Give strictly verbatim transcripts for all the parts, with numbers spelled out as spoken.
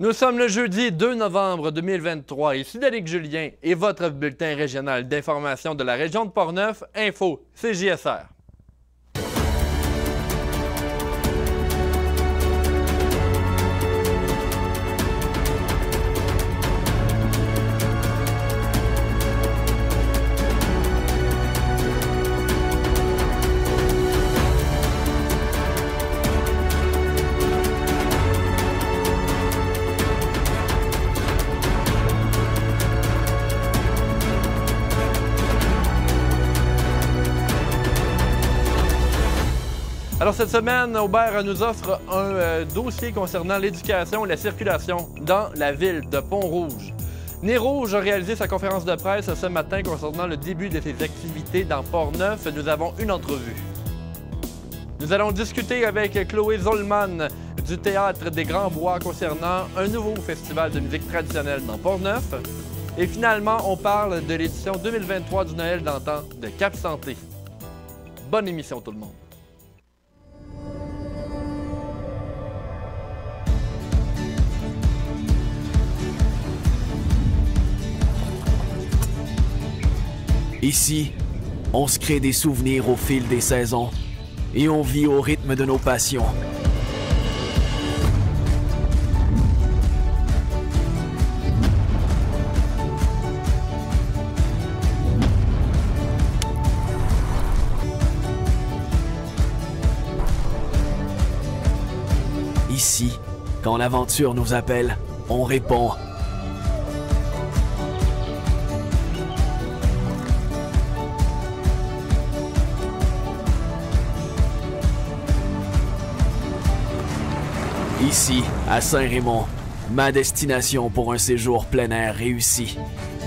Nous sommes le jeudi deux novembre deux mille vingt-trois. Ici Danick Julien et votre bulletin régional d'information de la région de Portneuf, Info C J S R. Alors cette semaine, Aubert nous offre un euh, dossier concernant l'éducation et la circulation dans la ville de Pont-Rouge. Nez Rouge a réalisé sa conférence de presse ce matin concernant le début de ses activités dans Portneuf. Nous avons une entrevue. Nous allons discuter avec Chloé Zollman du Théâtre des Grands Bois concernant un nouveau festival de musique traditionnelle dans Portneuf. Et finalement, on parle de l'édition deux mille vingt-trois du Noël d'antan de Cap Santé. Bonne émission tout le monde. Ici, on se crée des souvenirs au fil des saisons et on vit au rythme de nos passions. Ici, quand l'aventure nous appelle, on répond. Ici, à Saint-Raymond, ma destination pour un séjour plein air réussi.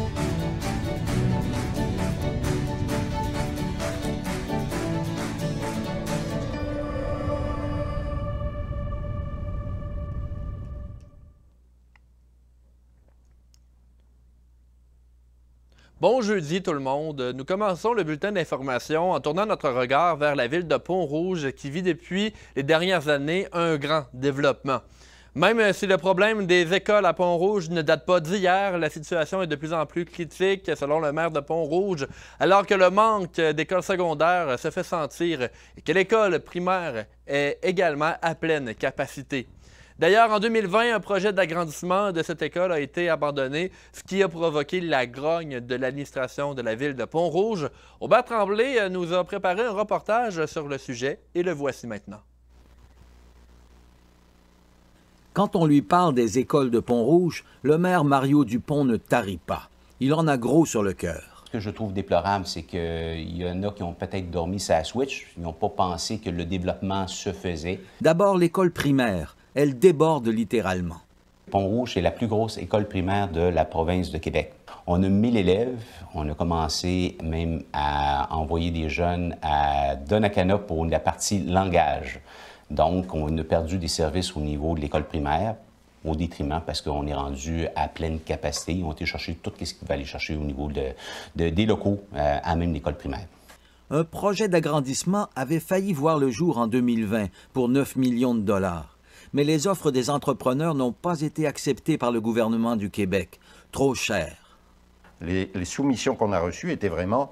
Bon jeudi tout le monde. Nous commençons le bulletin d'information en tournant notre regard vers la ville de Pont-Rouge qui vit depuis les dernières années un grand développement. Même si le problème des écoles à Pont-Rouge ne date pas d'hier, la situation est de plus en plus critique selon le maire de Pont-Rouge, alors que le manque d'écoles secondaires se fait sentir et que l'école primaire est également à pleine capacité. D'ailleurs, en deux mille vingt, un projet d'agrandissement de cette école a été abandonné, ce qui a provoqué la grogne de l'administration de la ville de Pont-Rouge. Aubert Tremblay nous a préparé un reportage sur le sujet et le voici maintenant. Quand on lui parle des écoles de Pont-Rouge, le maire Mario Dupont ne tarit pas. Il en a gros sur le cœur. Ce que je trouve déplorable, c'est qu'il y en a qui ont peut-être dormi sa switch. Ils n'ont pas pensé que le développement se faisait. D'abord, l'école primaire. Elle déborde littéralement. Pont-Rouge est la plus grosse école primaire de la province de Québec. On a mille élèves. On a commencé même à envoyer des jeunes à Donnacana pour la partie langage. Donc, on a perdu des services au niveau de l'école primaire, au détriment parce qu'on est rendu à pleine capacité. Ils ont été chercher tout ce qu'il va aller chercher au niveau de, de, des locaux euh, à même l'école primaire. Un projet d'agrandissement avait failli voir le jour en deux mille vingt pour neuf millions de dollars. Mais les offres des entrepreneurs n'ont pas été acceptées par le gouvernement du Québec. Trop cher. Les, les soumissions qu'on a reçues étaient vraiment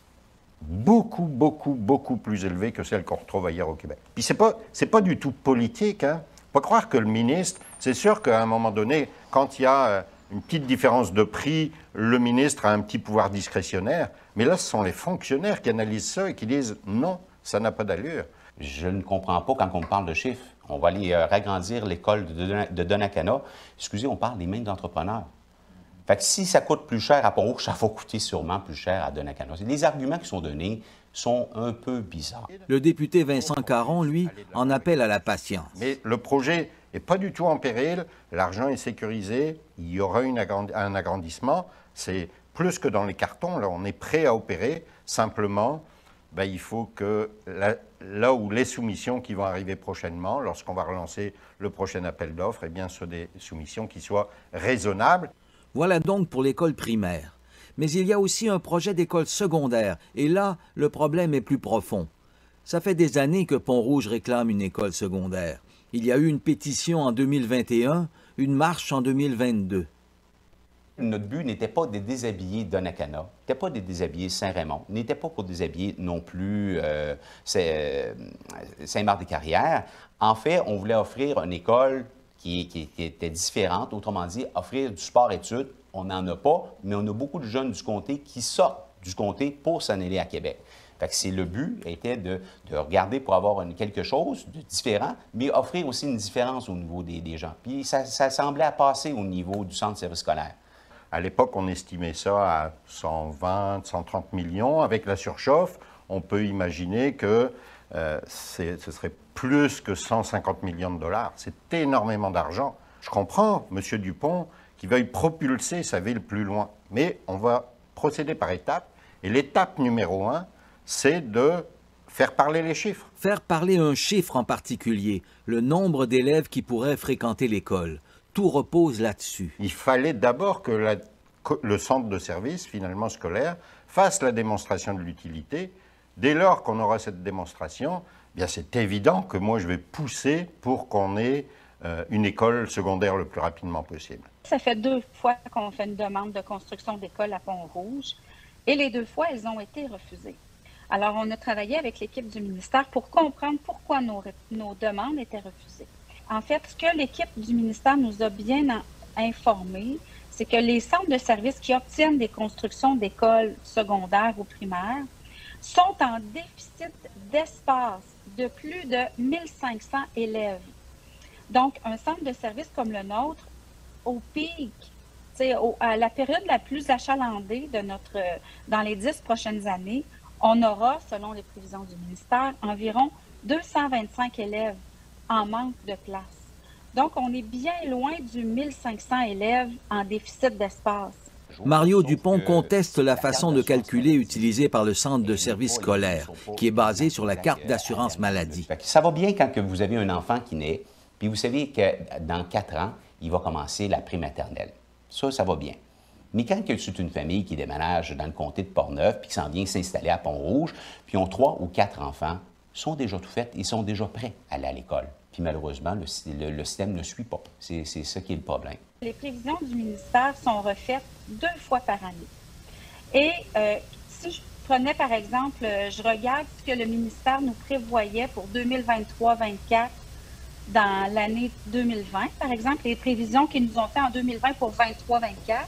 beaucoup, beaucoup, beaucoup plus élevées que celles qu'on retrouve ailleurs au Québec. Puis c'est pas, c'est pas du tout politique, hein. Faut pas croire que le ministre, c'est sûr qu'à un moment donné, quand il y a une petite différence de prix, le ministre a un petit pouvoir discrétionnaire. Mais là, ce sont les fonctionnaires qui analysent ça et qui disent non, ça n'a pas d'allure. Je ne comprends pas quand on parle de chiffres. On va aller euh, agrandir l'école de, de Donnacana. Excusez, on parle des mains d'entrepreneurs. Fait que si ça coûte plus cher à Pont-Rouge, ça va coûter sûrement plus cher à Donnacana. Les arguments qui sont donnés sont un peu bizarres. Le député Vincent Caron, lui, en appelle à la patience. Mais le projet n'est pas du tout en péril. L'argent est sécurisé. Il y aura une agrandi- un agrandissement. C'est plus que dans les cartons. Là, on est prêt à opérer. Simplement, ben, il faut que la, là où les soumissions qui vont arriver prochainement, lorsqu'on va relancer le prochain appel d'offres, eh bien, ce sont des soumissions qui soient raisonnables. Voilà donc pour l'école primaire. Mais il y a aussi un projet d'école secondaire, et là, le problème est plus profond. Ça fait des années que Pont-Rouge réclame une école secondaire. Il y a eu une pétition en deux mille vingt et un, une marche en deux mille vingt-deux. Notre but n'était pas de déshabiller Donnacana, n'était pas de déshabiller Saint-Raymond, n'était pas pour déshabiller non plus euh, Saint-Marc-des-Carrières. En fait, on voulait offrir une école qui, qui, qui était différente, autrement dit, offrir du sport-études. On n'en a pas, mais on a beaucoup de jeunes du comté qui sortent du comté pour s'en aller à Québec. Fait que c'est le but était de, de regarder pour avoir une, quelque chose de différent, mais offrir aussi une différence au niveau des, des gens. Puis ça, ça semblait à passer au niveau du centre de service scolaire. À l'époque, on estimait ça à cent vingt, cent trente millions. Avec la surchauffe, on peut imaginer que euh, ce serait plus que cent cinquante millions de dollars. C'est énormément d'argent. Je comprends, M. Dupont, qu'il veuille propulser sa ville plus loin. Mais on va procéder par étapes. Et l'étape numéro un, c'est de faire parler les chiffres. Faire parler un chiffre en particulier, le nombre d'élèves qui pourraient fréquenter l'école. Tout repose là-dessus. Il fallait d'abord que la, le centre de service, finalement scolaire, fasse la démonstration de l'utilité. Dès lors qu'on aura cette démonstration, bien c'est évident que moi je vais pousser pour qu'on ait euh, une école secondaire le plus rapidement possible. Ça fait deux fois qu'on fait une demande de construction d'école à Pont-Rouge et les deux fois, elles ont été refusées. Alors, on a travaillé avec l'équipe du ministère pour comprendre pourquoi nos, nos demandes étaient refusées. En fait, ce que l'équipe du ministère nous a bien informé, c'est que les centres de services qui obtiennent des constructions d'écoles secondaires ou primaires sont en déficit d'espace de plus de mille cinq cents élèves. Donc, un centre de service comme le nôtre, au pic, au, à la période la plus achalandée de notre, dans les dix prochaines années, on aura, selon les prévisions du ministère, environ deux cent vingt-cinq élèves en manque de place. Donc, on est bien loin du mille cinq cents élèves en déficit d'espace. Mario Dupont conteste la façon de calculer utilisée par le centre de service scolaire, qui est basée sur la carte d'assurance maladie. Ça va bien quand vous avez un enfant qui naît, puis vous savez que dans quatre ans, il va commencer la prématernelle. Ça, ça va bien. Mais quand c'est une famille qui déménage dans le comté de Portneuf, puis qui s'en vient s'installer à Pont-Rouge, puis ont trois ou quatre enfants, sont déjà tout faits, ils sont déjà prêts à aller à l'école. Puis malheureusement, le, le, le système ne suit pas. C'est ça qui est le problème. Les prévisions du ministère sont refaites deux fois par année. Et euh, si je prenais, par exemple, je regarde ce que le ministère nous prévoyait pour deux mille vingt-trois vingt-quatre dans l'année deux mille vingt, par exemple, les prévisions qu'ils nous ont fait en deux mille vingt pour vingt-trois vingt-quatre,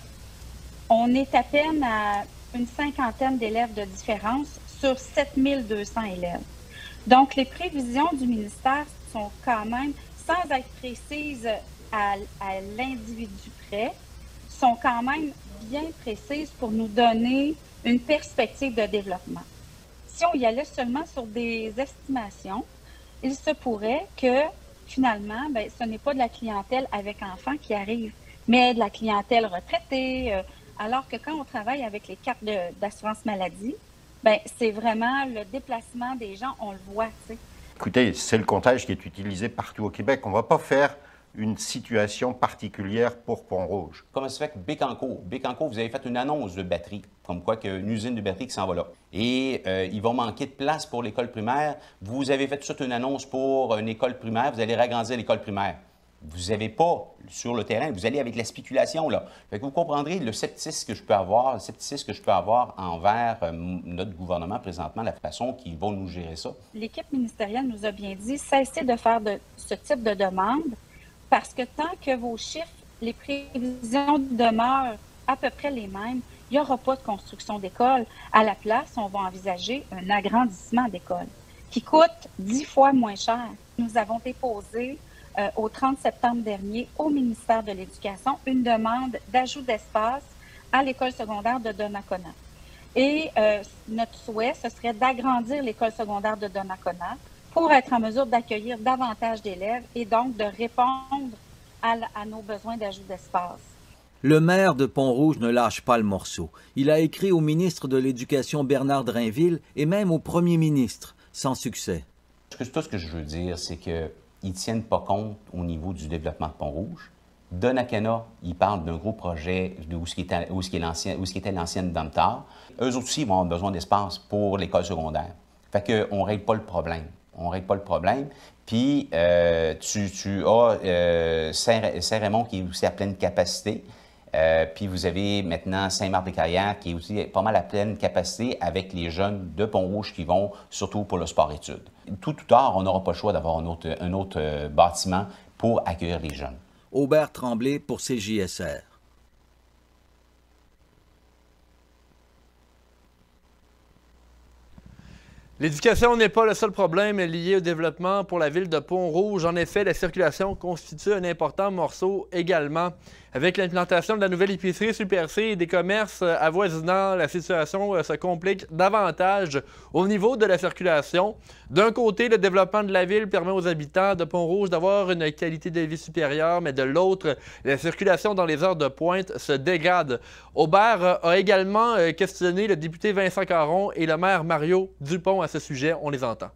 on est à peine à une cinquantaine d'élèves de différence sur sept mille deux cents élèves. Donc, les prévisions du ministère sont quand même, sans être précises à, à l'individu près, sont quand même bien précises pour nous donner une perspective de développement. Si on y allait seulement sur des estimations, il se pourrait que, finalement, bien, ce n'est pas de la clientèle avec enfants qui arrive, mais de la clientèle retraitée, euh, alors que quand on travaille avec les cartes d'assurance maladie, bien, c'est vraiment le déplacement des gens, on le voit, tu sais. Écoutez, c'est le comptage qui est utilisé partout au Québec. On ne va pas faire une situation particulière pour Pont-Rouge. Comment ça se fait que Bécancour, Bécancour, vous avez fait une annonce de batterie, comme quoi qu'il y a une usine de batterie qui s'en va là. Et euh, il va manquer de place pour l'école primaire. Vous avez fait toute une annonce pour une école primaire, vous allez agrandir l'école primaire. Vous n'avez pas, sur le terrain, vous allez avec la spéculation, là. Fait que vous comprendrez le scepticisme que je peux avoir, le scepticisme que je peux avoir envers euh, notre gouvernement présentement, la façon qu'ils vont nous gérer ça. L'équipe ministérielle nous a bien dit, cessez de faire de, ce type de demande, parce que tant que vos chiffres, les prévisions demeurent à peu près les mêmes, il n'y aura pas de construction d'école. À la place, on va envisager un agrandissement d'école qui coûte dix fois moins cher. Nous avons déposé euh, au trente septembre dernier au ministère de l'Éducation une demande d'ajout d'espace à l'école secondaire de Donnacona. Et euh, notre souhait, ce serait d'agrandir l'école secondaire de Donnacona pour être en mesure d'accueillir davantage d'élèves et donc de répondre à, à nos besoins d'ajout d'espace. Le maire de Pont-Rouge ne lâche pas le morceau. Il a écrit au ministre de l'Éducation Bernard Drainville et même au premier ministre, sans succès. Tout ce que je veux dire, c'est qu'ils ne tiennent pas compte au niveau du développement de Pont-Rouge. Donnacana, ils parlent d'un gros projet où ce qui était, où ce qui est l'ancien, où ce qui était l'ancienne Domtar. Eux aussi vont avoir besoin d'espace pour l'école secondaire. Fait qu'on ne règle pas le problème. on ne règle pas le problème. Puis, euh, tu, tu as euh, Saint-Raymond qui est aussi à pleine capacité. Euh, puis, vous avez maintenant Saint-Marc-des-Carrières qui est aussi pas mal à pleine capacité avec les jeunes de Pont-Rouge qui vont surtout pour le sport-études. Tout ou tard, on n'aura pas le choix d'avoir un autre, un autre euh, bâtiment pour accueillir les jeunes. Aubert Tremblay pour C J S R. L'éducation n'est pas le seul problème lié au développement pour la ville de Pont-Rouge. En effet, la circulation constitue un important morceau également. Avec l'implantation de la nouvelle épicerie Super C et des commerces avoisinants, la situation se complique davantage au niveau de la circulation. D'un côté, le développement de la ville permet aux habitants de Pont-Rouge d'avoir une qualité de vie supérieure, mais de l'autre, la circulation dans les heures de pointe se dégrade. Aubert a également questionné le député Vincent Caron et le maire Mario Dupont à ce sujet. On les entend.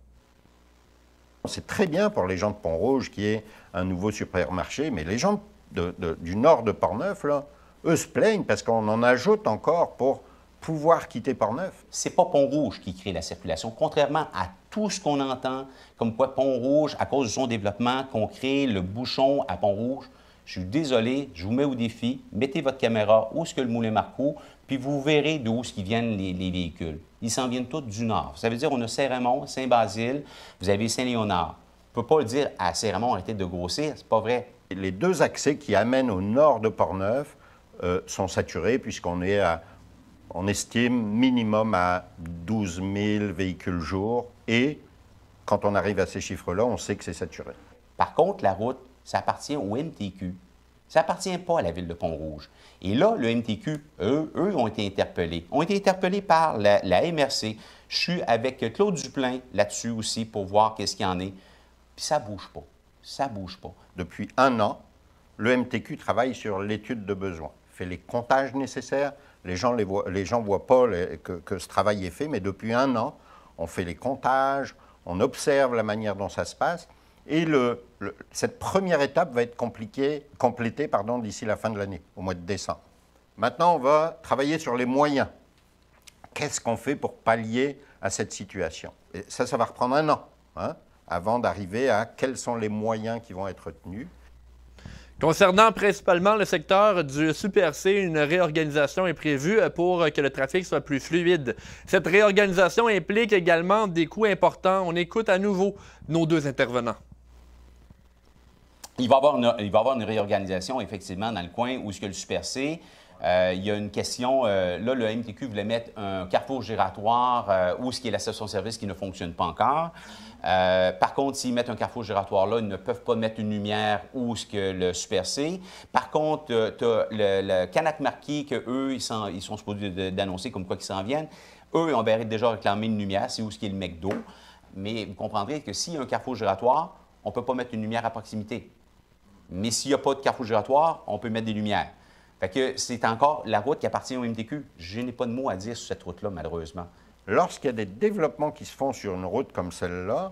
C'est très bien pour les gens de Pont-Rouge qu'il y ait un nouveau supermarché, mais les gens de, de, du nord de Portneuf, là, eux se plaignent parce qu'on en ajoute encore pour pouvoir quitter Portneuf. C'est pas Pont-Rouge qui crée la circulation, contrairement à tout ce qu'on entend, comme quoi Pont-Rouge, à cause de son développement, qu'on crée le bouchon à Pont-Rouge. Je suis désolé, je vous mets au défi, mettez votre caméra où est-ce que le Moulin Marcoux, puis vous verrez d'où est-ce qu'ils viennent les, les véhicules. Ils s'en viennent tous du nord. Ça veut dire on a Saint-Raymond, Saint-Basile, vous avez Saint-Léonard. On ne peut pas le dire à Saint-Raymond, arrêtez de grossir, c'est pas vrai. Les deux accès qui amènent au nord de Portneuf euh, sont saturés puisqu'on est à, on estime minimum à douze mille véhicules jour et quand on arrive à ces chiffres-là, on sait que c'est saturé. Par contre, la route, ça appartient au M T Q. Ça n'appartient pas à la ville de Pont-Rouge. Et là, le M T Q, eux, eux ont été interpellés. ont été interpellés par la, la M R C. Je suis avec Claude Duplain là-dessus aussi pour voir qu'est-ce qu'il y en est. Puis ça ne bouge pas. Ça ne bouge pas. Depuis un an, le M T Q travaille sur l'étude de besoin, fait les comptages nécessaires. Les gens ne voient, les gens voient pas les, que, que ce travail est fait, mais depuis un an, on fait les comptages, on observe la manière dont ça se passe. Et le, le, cette première étape va être compliquée, complétée pardon, d'ici la fin de l'année, au mois de décembre. Maintenant, on va travailler sur les moyens. Qu'est-ce qu'on fait pour pallier à cette situation? Et ça, ça va reprendre un an, hein, avant d'arriver à quels sont les moyens qui vont être tenus. Concernant principalement le secteur du Super C, une réorganisation est prévue pour que le trafic soit plus fluide. Cette réorganisation implique également des coûts importants. On écoute à nouveau nos deux intervenants. Il va y avoir une, il va y avoir une réorganisation, effectivement, dans le coin où est-ce que le Super C. Euh, il y a une question, euh, là, le M T Q voulait mettre un carrefour giratoire euh, où est-ce qu'il y a la station-service qui ne fonctionne pas encore. Euh, par contre, s'ils mettent un carrefour giratoire là, ils ne peuvent pas mettre une lumière où est-ce que le Super C. Par contre, euh, tu as le, le Canac Marquis qu'eux, ils sont, ils sont supposés d'annoncer comme quoi qu'ils s'en viennent. Eux, ils ont déjà réclamé une lumière, c'est où est-ce qu'il y a le McDo. Mais vous comprendrez que s'il y a un carrefour giratoire, on ne peut pas mettre une lumière à proximité. Mais s'il n'y a pas de carrefour giratoire, on peut mettre des lumières. Fait que c'est encore la route qui appartient au M T Q. Je n'ai pas de mots à dire sur cette route-là, malheureusement. Lorsqu'il y a des développements qui se font sur une route comme celle-là,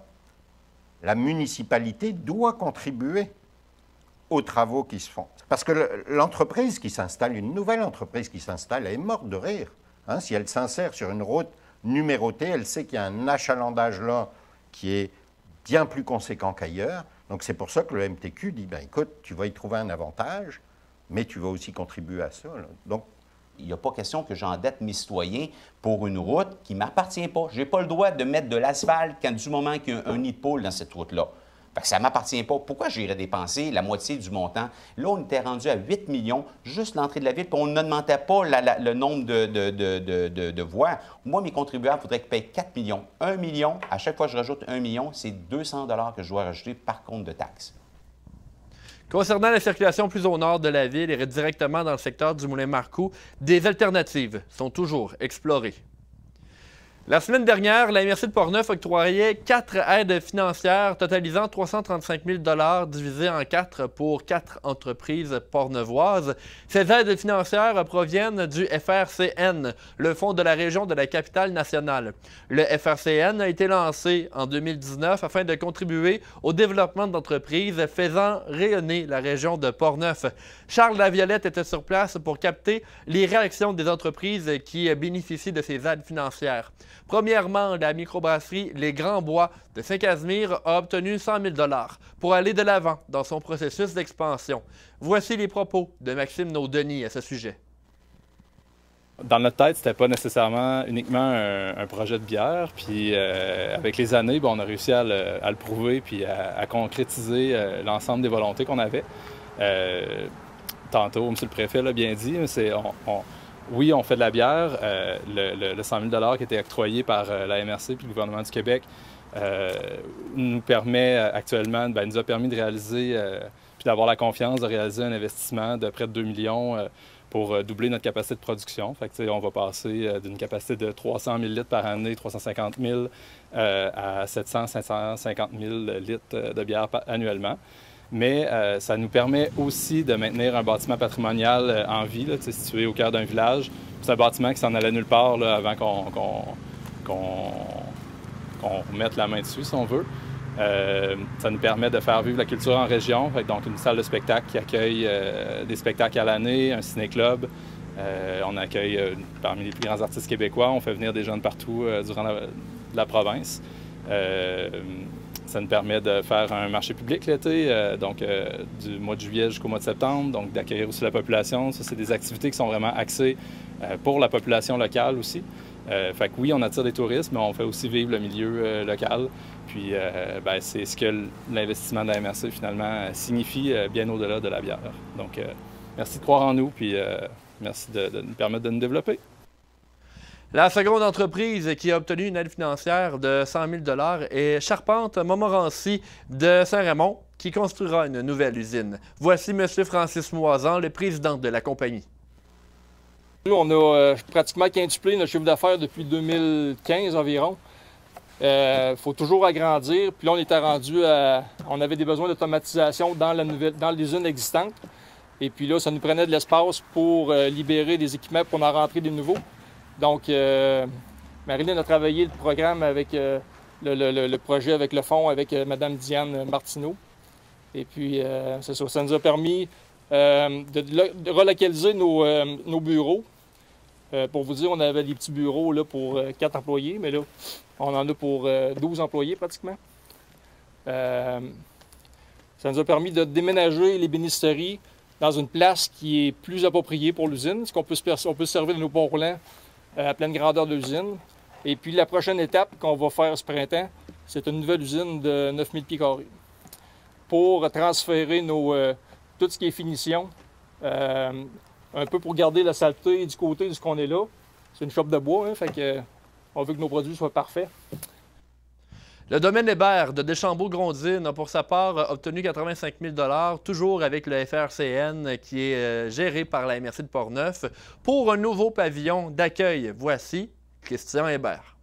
la municipalité doit contribuer aux travaux qui se font. Parce que l'entreprise qui s'installe, une nouvelle entreprise qui s'installe, elle est morte de rire. Hein? Si elle s'insère sur une route numérotée, elle sait qu'il y a un achalandage là qui est bien plus conséquent qu'ailleurs. Donc c'est pour ça que le M T Q dit, ben, écoute, tu vas y trouver un avantage, mais tu vas aussi contribuer à ça. Là. Donc, il n'y a pas question que j'endette mes citoyens pour une route qui ne m'appartient pas. Je n'ai pas le droit de mettre de l'asphalte quand du moment qu'il y a un nid de poule dans cette route-là. Fait que ça ne m'appartient pas. Pourquoi j'irais dépenser la moitié du montant? Là, on était rendu à huit millions, juste l'entrée de la ville, puis on n'augmentait pas la, la, le nombre de, de, de, de, de, de voies. Moi, mes contribuables, il faudrait qu'ils payent quatre millions. un million, à chaque fois que je rajoute un million, c'est deux cents dollars que je dois rajouter par compte de taxes. Concernant la circulation plus au nord de la ville et directement dans le secteur du Moulin Marcoux, des alternatives sont toujours explorées. La semaine dernière, la M R C de Portneuf octroyait quatre aides financières totalisant trois cent trente-cinq mille dollars divisées en quatre pour quatre entreprises portneuvoises. Ces aides financières proviennent du F R C N, le fonds de la région de la capitale nationale. Le F R C N a été lancé en deux mille dix-neuf afin de contribuer au développement d'entreprises faisant rayonner la région de Portneuf. Charles Laviolette était sur place pour capter les réactions des entreprises qui bénéficient de ces aides financières. Premièrement, la microbrasserie Les Grands Bois de Saint-Casimir a obtenu cent mille dollars pour aller de l'avant dans son processus d'expansion. Voici les propos de Maxime Naud-Denis à ce sujet. Dans notre tête, c'était pas nécessairement uniquement un, un projet de bière. Puis euh, avec les années, bien, on a réussi à le, à le prouver puis à, à concrétiser euh, l'ensemble des volontés qu'on avait. Euh, tantôt, M. le préfet l'a bien dit, c'est, on, on, oui, on fait de la bière. Euh, le, le, le cent mille dollars qui a été octroyé par euh, la M R C et le gouvernement du Québec euh, nous permet actuellement, bien, nous a permis de réaliser, euh, puis d'avoir la confiance de réaliser un investissement de près de deux millions euh, pour doubler notre capacité de production. Fait que, on va passer d'une capacité de trois cent mille litres par année, trois cent cinquante mille, euh, à sept cents à cinq cent cinquante mille litres de bière annuellement. Mais euh, ça nous permet aussi de maintenir un bâtiment patrimonial euh, en vie, là, situé au cœur d'un village. C'est un bâtiment qui s'en allait nulle part là, avant qu'on qu'on, qu'on, qu'on mette la main dessus, si on veut. Euh, ça nous permet de faire vivre la culture en région, donc une salle de spectacle qui accueille euh, des spectacles à l'année, un ciné-club. Euh, on accueille euh, parmi les plus grands artistes québécois, on fait venir des gens de partout euh, durant la, la province. Euh, ça nous permet de faire un marché public l'été, euh, donc euh, du mois de juillet jusqu'au mois de septembre, donc d'accueillir aussi la population. Ça, c'est des activités qui sont vraiment axées euh, pour la population locale aussi. Euh, fait que oui, on attire des touristes, mais on fait aussi vivre le milieu euh, local. Puis euh, ben, c'est ce que l'investissement de la M R C finalement signifie euh, bien au-delà de la bière. Donc euh, merci de croire en nous, puis euh, merci de, de nous permettre de nous développer. La seconde entreprise qui a obtenu une aide financière de cent mille dollars est Charpente Montmorency de Saint-Raymond, qui construira une nouvelle usine. Voici M. Francis Moisan, le président de la compagnie. Nous, on a euh, pratiquement quintuplé notre chiffre d'affaires depuis deux mille quinze environ. Il euh, faut toujours agrandir. Puis là, on était rendu à... On avait des besoins d'automatisation dans la nouvelle, dans l'usine existante. Et puis là, ça nous prenait de l'espace pour euh, libérer des équipements pour en rentrer des nouveaux. Donc, euh, Marilyn a travaillé le programme avec euh, le, le, le projet avec le fonds avec euh, Mme Diane Martineau. Et puis, euh, c'est ça, ça nous a permis euh, de, de relocaliser nos, euh, nos bureaux. Euh, pour vous dire, on avait des petits bureaux là, pour euh, quatre employés, mais là, on en a pour euh, douze employés pratiquement. Euh, ça nous a permis de déménager les bénisteries dans une place qui est plus appropriée pour l'usine, parce qu'on peut, on peut se servir de nos ponts roulants à pleine grandeur de l'usine. Et puis la prochaine étape qu'on va faire ce printemps, c'est une nouvelle usine de neuf mille pieds carrés pour transférer nos, euh, tout ce qui est finition, euh, un peu pour garder la saleté du côté de ce qu'on est là. C'est une chope de bois, hein, fait que, on veut que nos produits soient parfaits. Le domaine Hébert de Deschambault-Grondines a pour sa part obtenu quatre-vingt-cinq mille dollars, toujours avec le F R C N qui est euh, géré par la M R C de Portneuf, pour un nouveau pavillon d'accueil. Voici Christian Hébert.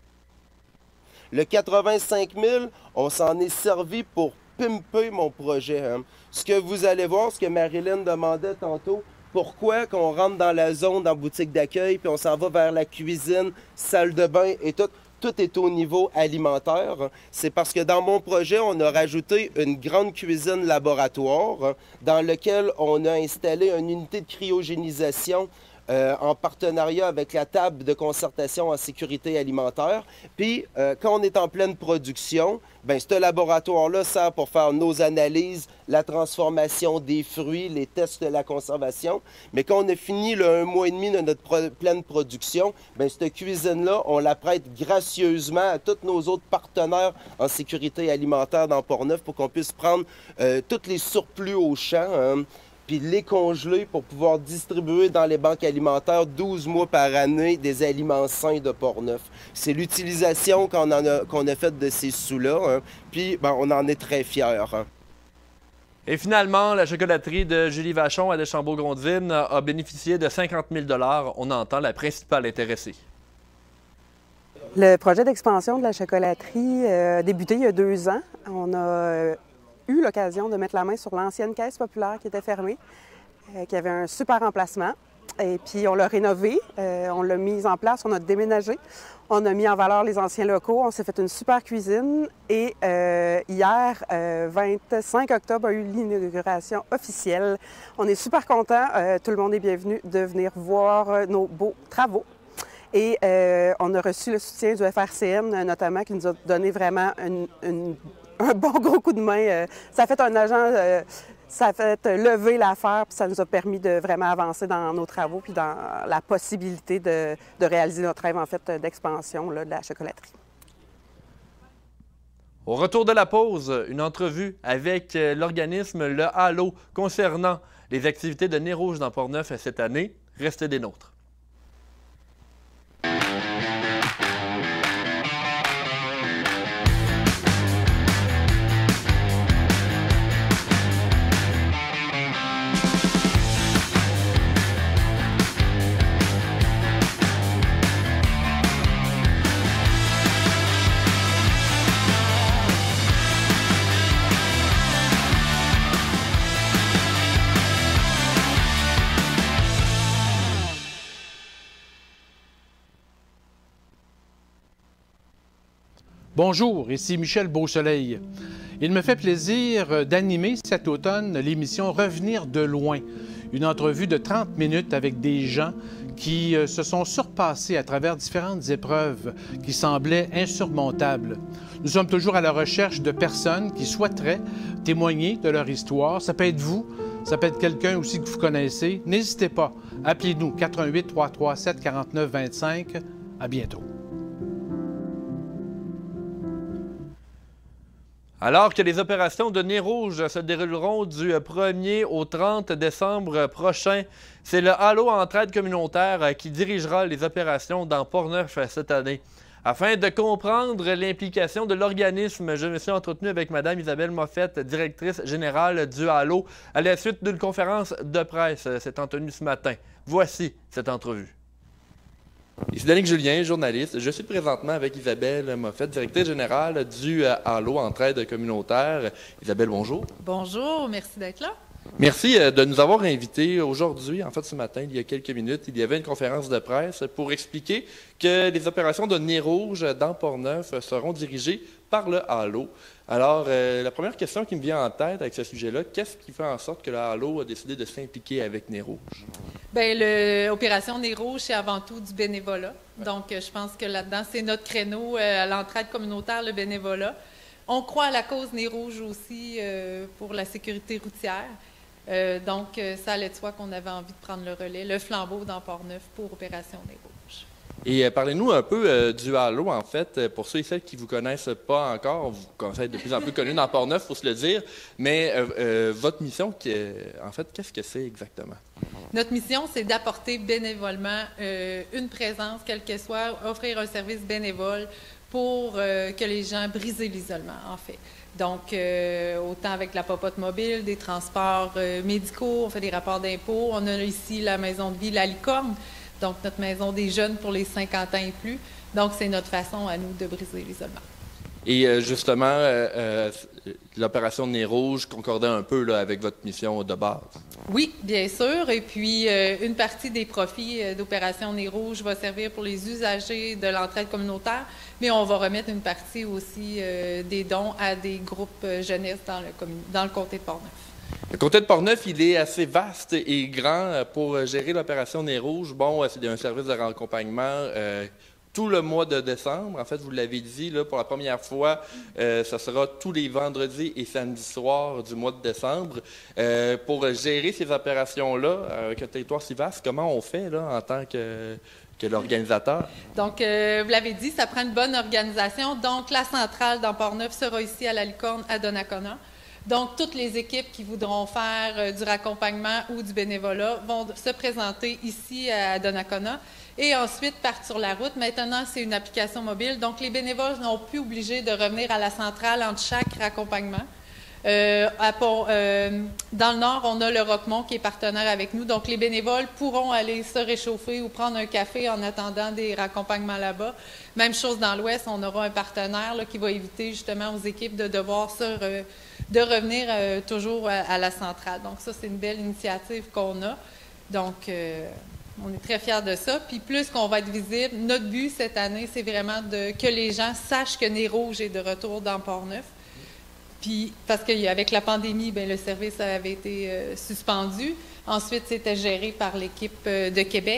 Le quatre-vingt-cinq mille, on s'en est servi pour pimper mon projet. Hein. Ce que vous allez voir, ce que Marilyn demandait tantôt, pourquoi qu'on rentre dans la zone, dans la boutique d'accueil, puis on s'en va vers la cuisine, salle de bain et tout. Tout est au niveau alimentaire. C'est parce que dans mon projet, on a rajouté une grande cuisine laboratoire dans laquelle on a installé une unité de cryogénisation euh, en partenariat avec la table de concertation en sécurité alimentaire. Puis, euh, quand on est en pleine production, bien, ce laboratoire-là sert pour faire nos analyses, la transformation des fruits, les tests de la conservation. Mais quand on a fini le un mois et demi de notre pro pleine production, bien, cette cuisine-là, on la prête gracieusement à tous nos autres partenaires en sécurité alimentaire dans Portneuf pour qu'on puisse prendre euh, tous les surplus au champ, hein, puis les congeler pour pouvoir distribuer dans les banques alimentaires douze mois par année des aliments sains de Portneuf. C'est l'utilisation qu'on a, qu'on a faite de ces sous-là, hein, puis ben, on en est très fiers. Hein. Et finalement, la chocolaterie de Julie Vachon à Deschambault-Grondines a bénéficié de cinquante mille dollars. On entend la principale intéressée. Le projet d'expansion de la chocolaterie a débuté il y a deux ans. On a eu l'occasion de mettre la main sur l'ancienne caisse populaire qui était fermée, euh, qui avait un super emplacement. Et puis on l'a rénové, euh, on l'a mis en place, on a déménagé, on a mis en valeur les anciens locaux, on s'est fait une super cuisine et euh, hier, euh, vingt-cinq octobre, a eu l'inauguration officielle. On est super contents, euh, tout le monde est bienvenu de venir voir nos beaux travaux. Et euh, on a reçu le soutien du F R C M, notamment, qui nous a donné vraiment une, une, un bon gros coup de main. Euh, ça a fait un agent, euh, ça a fait lever l'affaire, puis ça nous a permis de vraiment avancer dans nos travaux, puis dans la possibilité de, de réaliser notre rêve, en fait, d'expansion là, de la chocolaterie. Au retour de la pause, une entrevue avec l'organisme Le Halo concernant les activités de Nez Rouge dans Portneuf cette année. Restez des nôtres. Bonjour, ici Michel Beausoleil. Il me fait plaisir d'animer cet automne l'émission Revenir de loin, une entrevue de trente minutes avec des gens qui se sont surpassés à travers différentes épreuves qui semblaient insurmontables. Nous sommes toujours à la recherche de personnes qui souhaiteraient témoigner de leur histoire. Ça peut être vous, ça peut être quelqu'un aussi que vous connaissez. N'hésitez pas, appelez-nous quatre un huit, trois trois sept, quatre neuf deux cinq. À bientôt. Alors que les opérations de Nez Rouge se dérouleront du premier au trente décembre prochain, c'est le Halo Entraide communautaire qui dirigera les opérations dans Portneuf cette année. Afin de comprendre l'implication de l'organisme, je me suis entretenu avec Mme Isabelle Moffett, directrice générale du Halo, à la suite d'une conférence de presse s'étant tenue ce matin. Voici cette entrevue. Ici Danick Julien, journaliste. Je suis présentement avec Isabelle Moffett, directrice générale du Halo Entraide communautaire. Isabelle, bonjour. Bonjour, merci d'être là. Merci de nous avoir invités aujourd'hui. En fait, ce matin, il y a quelques minutes, il y avait une conférence de presse pour expliquer que les opérations de Nez Rouge dans Portneuf seront dirigées par le Halo. Alors, euh, la première question qui me vient en tête avec ce sujet-là, qu'est-ce qui fait en sorte que le Halo a décidé de s'impliquer avec Nez Rouge? Bien, l'opération Nez Rouge, c'est avant tout du bénévolat. Ouais. Donc, je pense que là-dedans, c'est notre créneau euh, à l'entraide communautaire, le bénévolat. On croit à la cause Nez Rouge aussi euh, pour la sécurité routière. Euh, donc, euh, ça allait de soi qu'on avait envie de prendre le relais, le flambeau dans Portneuf pour Opération Nez Rouge. Et euh, parlez-nous un peu euh, du Halo, en fait, pour ceux et celles qui ne vous connaissent pas encore. Vous commencez à être de plus en plus connus dans Portneuf, il faut se le dire. Mais euh, euh, votre mission, qui, euh, en fait, qu'est-ce que c'est exactement? Notre mission, c'est d'apporter bénévolement euh, une présence, quelle que soit, offrir un service bénévole pour euh, que les gens brisent l'isolement, en fait. Donc, euh, autant avec la popote mobile, des transports euh, médicaux, on fait des rapports d'impôts. On a ici la maison de vie La Licorne, donc notre maison des jeunes pour les cinquante ans et plus. Donc, c'est notre façon à nous de briser l'isolement. Et euh, justement, euh, euh, l'opération Nez Rouge concordait un peu là, avec votre mission de base. Oui, bien sûr. Et puis, euh, une partie des profits euh, d'opération Nez Rouge va servir pour les usagers de l'entraide communautaire, mais on va remettre une partie aussi euh, des dons à des groupes euh, jeunesse dans le, dans le comté de Portneuf. Le comté de Portneuf, il est assez vaste et grand pour gérer l'opération Nez Rouge. Bon, c'est un service de raccompagnement euh, tout le mois de décembre. En fait, vous l'avez dit, là, pour la première fois, euh, ça sera tous les vendredis et samedis soirs du mois de décembre. Euh, pour gérer ces opérations-là, avec un territoire si vaste, comment on fait là, en tant que, que l'organisateur? Donc, euh, vous l'avez dit, ça prend une bonne organisation. Donc, la centrale dans Portneuf sera ici à La Licorne, à Donnacona. Donc, toutes les équipes qui voudront faire euh, du raccompagnement ou du bénévolat vont se présenter ici à Donnacona et ensuite partent sur la route. Maintenant, c'est une application mobile. Donc, les bénévoles n'ont plus obligé de revenir à la centrale entre chaque raccompagnement. Euh, à Pont, euh, dans le nord, on a le Roquemont qui est partenaire avec nous. Donc, les bénévoles pourront aller se réchauffer ou prendre un café en attendant des raccompagnements là-bas. Même chose dans l'ouest, on aura un partenaire là, qui va éviter justement aux équipes de devoir se re, de revenir euh, toujours à, à la centrale. Donc, ça, c'est une belle initiative qu'on a. Donc, euh, on est très fiers de ça. Puis, plus qu'on va être visible, notre but cette année, c'est vraiment de, que les gens sachent que Nez Rouge est de retour dans Portneuf. Puis, parce qu'avec la pandémie, bien, le service avait été euh, suspendu. Ensuite, c'était géré par l'équipe euh, de Québec.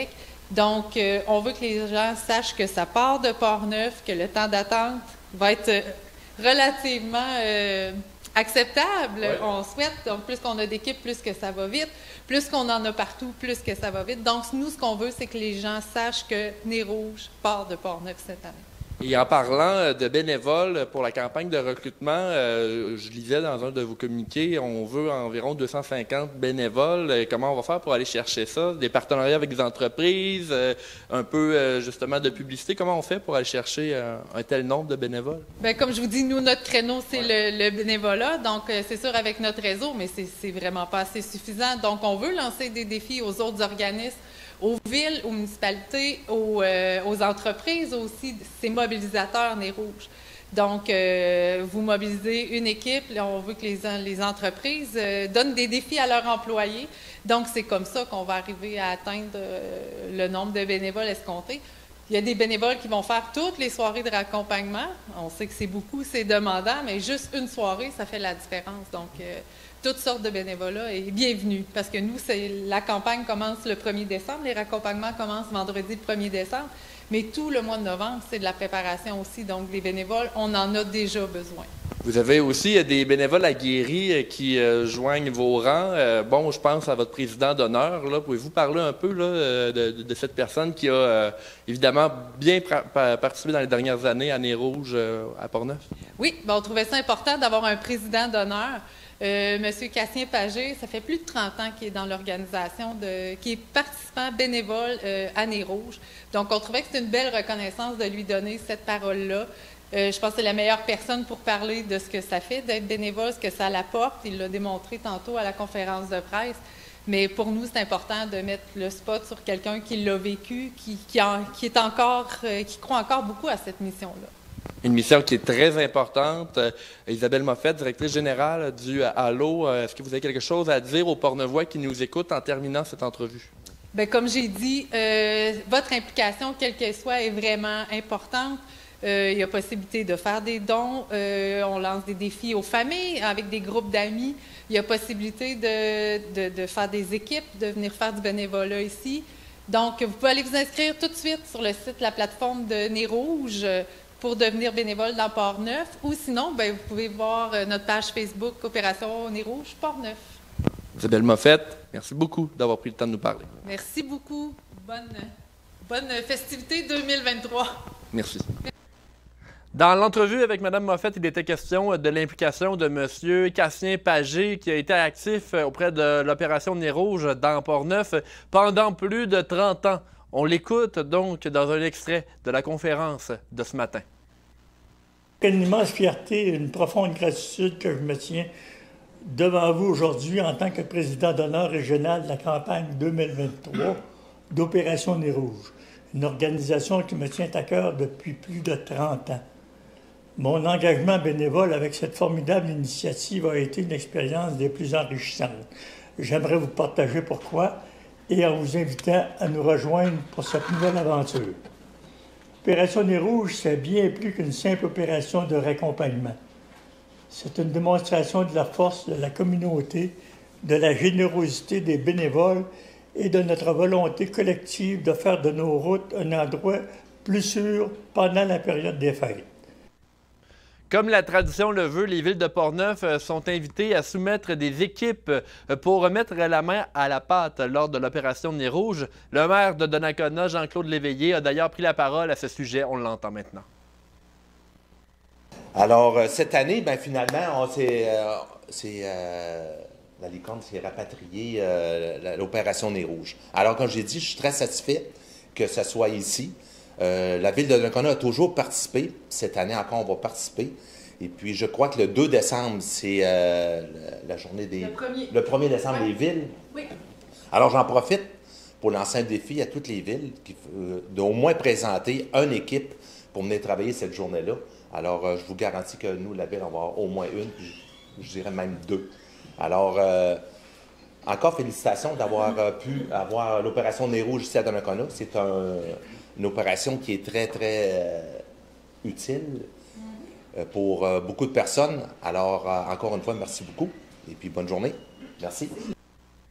Donc, euh, on veut que les gens sachent que ça part de Portneuf, que le temps d'attente va être euh, relativement euh, acceptable, ouais. On souhaite. Donc, plus qu'on a d'équipes, plus que ça va vite. Plus qu'on en a partout, plus que ça va vite. Donc, nous, ce qu'on veut, c'est que les gens sachent que Nez Rouge part de Portneuf cette année. Et en parlant de bénévoles pour la campagne de recrutement, euh, je lisais dans un de vos communiqués, on veut environ deux cent cinquante bénévoles. Comment on va faire pour aller chercher ça? Des partenariats avec des entreprises, euh, un peu euh, justement de publicité. Comment on fait pour aller chercher euh, un tel nombre de bénévoles? Bien, comme je vous dis, nous, notre créneau, c'est ouais. le, le bénévolat. Donc, euh, c'est sûr avec notre réseau, mais c'est vraiment pas assez suffisant. Donc, on veut lancer des défis aux autres organismes, aux villes, aux municipalités, aux, euh, aux entreprises aussi, ces mobilisateurs Nez Rouge. Donc, euh, vous mobilisez une équipe, là, on veut que les, les entreprises euh, donnent des défis à leurs employés. Donc, c'est comme ça qu'on va arriver à atteindre euh, le nombre de bénévoles escomptés. Il y a des bénévoles qui vont faire toutes les soirées de raccompagnement. On sait que c'est beaucoup, c'est demandant, mais juste une soirée, ça fait la différence. Donc, euh, toutes sortes de bénévolat est bienvenue parce que nous, la campagne commence le premier décembre, les raccompagnements commencent vendredi le premier décembre, mais tout le mois de novembre, c'est de la préparation aussi. Donc, les bénévoles, on en a déjà besoin. Vous avez aussi des bénévoles aguerris qui euh, joignent vos rangs. Euh, bon, je pense à votre président d'honneur. Pouvez-vous parler un peu là, de, de cette personne qui a euh, évidemment bien participé dans les dernières années à Nez Rouge euh, à Portneuf? Oui, bien, on trouvait ça important d'avoir un président d'honneur. Euh, Monsieur Cassien Pagé, ça fait plus de trente ans qu'il est dans l'organisation, qui est participant bénévole euh, à Nez Rouge. Donc, on trouvait que c'était une belle reconnaissance de lui donner cette parole-là. Euh, je pense que c'est la meilleure personne pour parler de ce que ça fait d'être bénévole, ce que ça l'apporte. Il l'a démontré tantôt à la conférence de presse. Mais pour nous, c'est important de mettre le spot sur quelqu'un qui l'a vécu, qui, qui, en, qui est encore, euh, qui croit encore beaucoup à cette mission-là. Une mission qui est très importante. Euh, Isabelle Moffett, directrice générale du Allo, euh, est-ce que vous avez quelque chose à dire aux Portneuvois qui nous écoutent en terminant cette entrevue? Bien, comme j'ai dit, euh, votre implication, quelle qu'elle soit, est vraiment importante. Euh, il y a possibilité de faire des dons. Euh, on lance des défis aux familles avec des groupes d'amis. Il y a possibilité de, de, de faire des équipes, de venir faire du bénévolat ici. Donc, vous pouvez aller vous inscrire tout de suite sur le site, la plateforme de Nez Rouge, pour devenir bénévole dans Portneuf. Ou sinon, bien, vous pouvez voir notre page Facebook Opération Nez Rouge Portneuf. Isabelle Moffett, merci beaucoup d'avoir pris le temps de nous parler. Merci beaucoup. Bonne, bonne festivité deux mille vingt-trois. Merci. Dans l'entrevue avec Mme Moffett, il était question de l'implication de M. Cassien Pagé, qui a été actif auprès de l'opération Nez Rouge dans Portneuf pendant plus de trente ans. On l'écoute donc dans un extrait de la conférence de ce matin. Quelle immense fierté et une profonde gratitude que je me tiens devant vous aujourd'hui en tant que président d'honneur régional de la campagne deux mille vingt-trois d'Opération Nez Rouge, une organisation qui me tient à cœur depuis plus de trente ans. Mon engagement bénévole avec cette formidable initiative a été une expérience des plus enrichissantes. J'aimerais vous partager pourquoi et en vous invitant à nous rejoindre pour cette nouvelle aventure. Opération Nez Rouge, c'est bien plus qu'une simple opération de raccompagnement. C'est une démonstration de la force de la communauté, de la générosité des bénévoles et de notre volonté collective de faire de nos routes un endroit plus sûr pendant la période des fêtes. Comme la tradition le veut, les villes de Portneuf sont invitées à soumettre des équipes pour remettre la main à la pâte lors de l'opération Nez Rouge. Le maire de Donnacona, Jean-Claude Léveillé, a d'ailleurs pris la parole à ce sujet. On l'entend maintenant. Alors, cette année, ben, finalement, on s'est, euh, euh, la licorne s'est rapatriée euh, l'opération Nez Rouge. Alors, comme j'ai dit, je suis très satisfait que ce soit ici. Euh, la ville de Donnacona a toujours participé. Cette année encore, on va participer. Et puis, je crois que le deux décembre, c'est euh, la, la journée des... Le premier. Le premier décembre, ouais. Les villes. Oui. Alors, j'en profite pour lancer un défi à toutes les villes euh, d'au moins présenter une équipe pour venir travailler cette journée-là. Alors, euh, je vous garantis que nous, la ville, on va avoir au moins une, puis je, je dirais même deux. Alors, euh, encore félicitations d'avoir euh, pu avoir l'opération Nez Rouge ici à Donnacona. C'est un... une opération qui est très, très euh, utile euh, pour euh, beaucoup de personnes. Alors, euh, encore une fois, merci beaucoup. Et puis, bonne journée. Merci.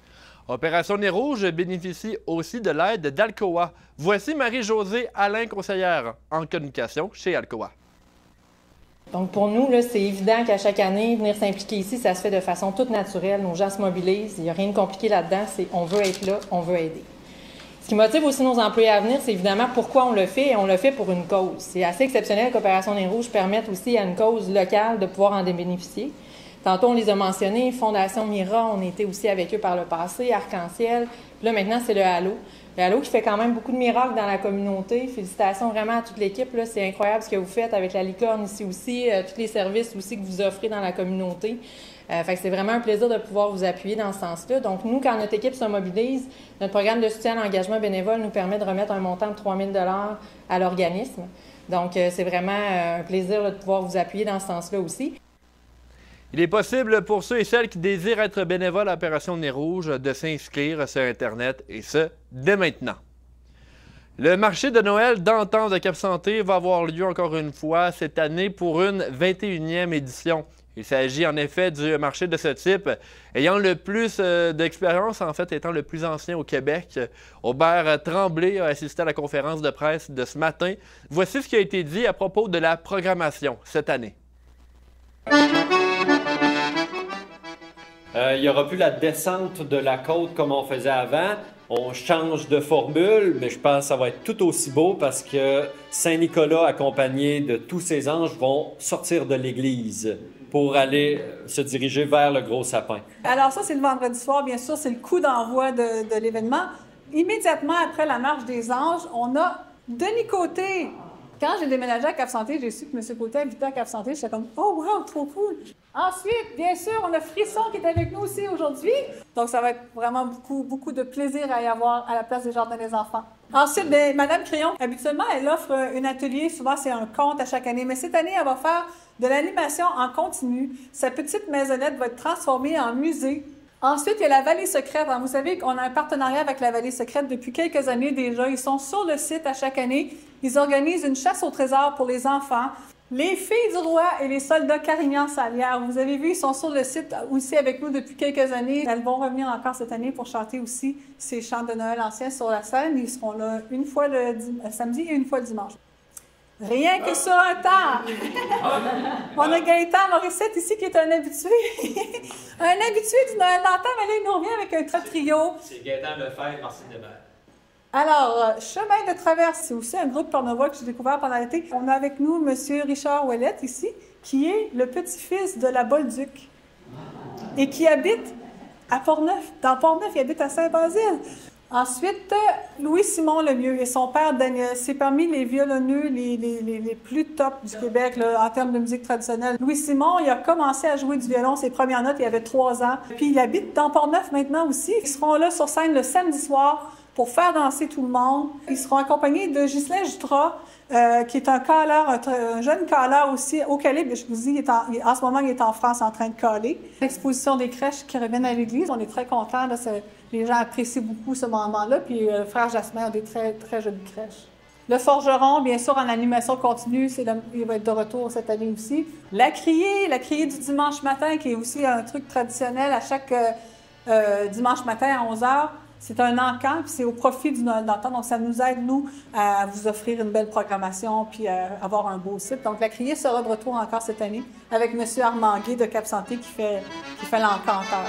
Opération Nez Rouge bénéficie aussi de l'aide d'Alcoa. Voici Marie-Josée Alain, conseillère en communication chez Alcoa. Donc pour nous, c'est évident qu'à chaque année, venir s'impliquer ici, ça se fait de façon toute naturelle. Nos gens se mobilisent, il n'y a rien de compliqué là-dedans, c'est on veut être là, on veut aider. Ce qui motive aussi nos employés à venir, c'est évidemment pourquoi on le fait, et on le fait pour une cause. C'est assez exceptionnel qu'Opération Nez Rouge permette aussi à une cause locale de pouvoir en bénéficier. Tantôt, on les a mentionnés, Fondation Mira, on était aussi avec eux par le passé, Arc-en-Ciel. Puis là, maintenant, c'est le Halo. Le Halo qui fait quand même beaucoup de miracles dans la communauté. Félicitations vraiment à toute l'équipe. C'est incroyable ce que vous faites avec la licorne ici aussi, euh, tous les services aussi que vous offrez dans la communauté. Euh, fait que c'est vraiment un plaisir de pouvoir vous appuyer dans ce sens-là. Donc, nous, quand notre équipe se mobilise, notre programme de soutien à l'engagement bénévole nous permet de remettre un montant de trois mille dollars à l'organisme. Donc, euh, c'est vraiment euh, un plaisir là, de pouvoir vous appuyer dans ce sens-là aussi. Il est possible pour ceux et celles qui désirent être bénévoles à Opération Nez Rouge de s'inscrire sur Internet, et ce, dès maintenant. Le marché de Noël d'antan de Cap-Santé va avoir lieu encore une fois cette année pour une vingt et unième édition. Il s'agit en effet du marché de ce type, ayant le plus euh, d'expérience, en fait, étant le plus ancien au Québec. Aubert Tremblay a assisté à la conférence de presse de ce matin. Voici ce qui a été dit à propos de la programmation cette année. Euh, il n'y aura plus la descente de la côte comme on faisait avant. On change de formule, mais je pense que ça va être tout aussi beau parce que Saint-Nicolas, accompagné de tous ses anges, vont sortir de l'église pour aller se diriger vers le gros sapin. Alors ça, c'est le vendredi soir, bien sûr, c'est le coup d'envoi de, de l'événement. Immédiatement après la marche des anges, on a Denis Côté. Quand j'ai déménagé à Cap-Santé, j'ai su que M. Côté habitait à Cap-Santé. J'étais comme « Oh, wow, trop cool! » Ensuite, bien sûr, on a Frisson qui est avec nous aussi aujourd'hui. Donc, ça va être vraiment beaucoup, beaucoup de plaisir à y avoir à la place des Jardins des enfants. Ensuite, bien, Mme Crayon, habituellement, elle offre un atelier. Souvent, c'est un conte à chaque année. Mais cette année, elle va faire de l'animation en continu. Sa petite maisonnette va être transformée en musée. Ensuite, il y a la Vallée Secrète. Alors, vous savez qu'on a un partenariat avec la Vallée Secrète depuis quelques années déjà. Ils sont sur le site à chaque année. Ils organisent une chasse au trésor pour les enfants. Les Filles du Roi et les soldats Carignan-Salière, vous avez vu, ils sont sur le site aussi avec nous depuis quelques années. Elles vont revenir encore cette année pour chanter aussi ces chants de Noël anciens sur la scène. Ils seront là une fois le, le samedi et une fois le dimanche. Rien que sur un temps! On a Gaëtan Morissette ici qui est un habitué. Un habitué du Noël d'antan, mais là, il nous revient avec un trio. C'est Gaëtan Lefebvre, Marcine Demers. Alors, Chemin de Traverse, c'est aussi un groupe porno-voix que j'ai découvert pendant l'été. On a avec nous M. Richard Ouellette ici, qui est le petit-fils de la Bolduc et qui habite à Port-Neuf. Dans Port-Neuf, il habite à Saint-Basile. Ensuite, Louis-Simon Lemieux et son père Daniel, c'est parmi les violonneux les, les, les, les plus top du Québec là, en termes de musique traditionnelle. Louis-Simon, il a commencé à jouer du violon, ses premières notes, il avait trois ans. Puis il habite dans Port-Neuf maintenant aussi. Ils seront là sur scène le samedi soir pour faire danser tout le monde. Ils seront accompagnés de Ghislain Jutras, euh, qui est un caleur, un, un jeune caleur aussi au calibre. Je vous dis, il est en, il, en ce moment, il est en France en train de caler. L'exposition des crèches qui reviennent à l'église, on est très contents. Là, les gens apprécient beaucoup ce moment-là. Puis euh, le frère Jasmin a des très, très jolies crèches. Le Forgeron, bien sûr, en animation continue, c'est le, il va être de retour cette année aussi. La Criée, la Criée du dimanche matin, qui est aussi un truc traditionnel à chaque euh, euh, dimanche matin à onze heures. C'est un encamp, puis c'est au profit du Noël d'antan. Donc, ça nous aide, nous, à vous offrir une belle programmation puis à avoir un beau site. Donc, la Criée sera de retour encore cette année avec M. Armand Guay de Cap-Santé qui fait, qui fait l'encanteur.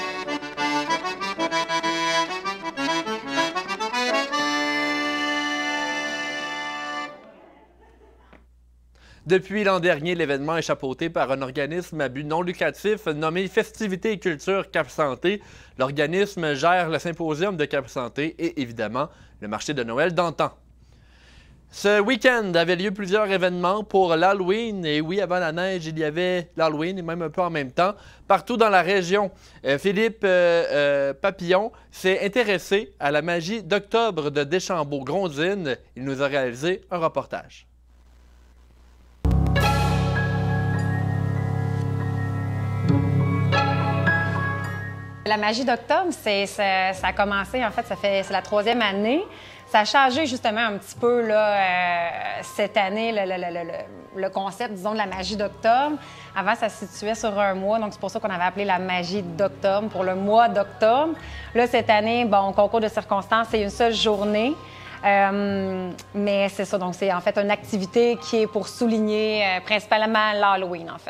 Depuis l'an dernier, l'événement est chapeauté par un organisme à but non lucratif nommé Festivités et Culture Cap-Santé. L'organisme gère le symposium de Cap-Santé et évidemment le marché de Noël d'antan. Ce week-end avait lieu plusieurs événements pour l'Halloween. Et oui, avant la neige, il y avait l'Halloween et même un peu en même temps. Partout dans la région, euh, Philippe euh, euh, Papillon s'est intéressé à la magie d'octobre de Deschambault-Grondines. Il nous a réalisé un reportage. La magie d'octobre, c'est, ça, ça a commencé, en fait, ça fait, c'est la troisième année. Ça a changé justement un petit peu là, euh, cette année, le, le, le, le, le concept, disons, de la magie d'octobre. Avant, ça se situait sur un mois, donc c'est pour ça qu'on avait appelé la magie d'octobre, pour le mois d'octobre. Là, cette année, bon, concours de circonstances, c'est une seule journée. Euh, mais c'est ça, donc c'est en fait une activité qui est pour souligner euh, principalement l'Halloween, en fait.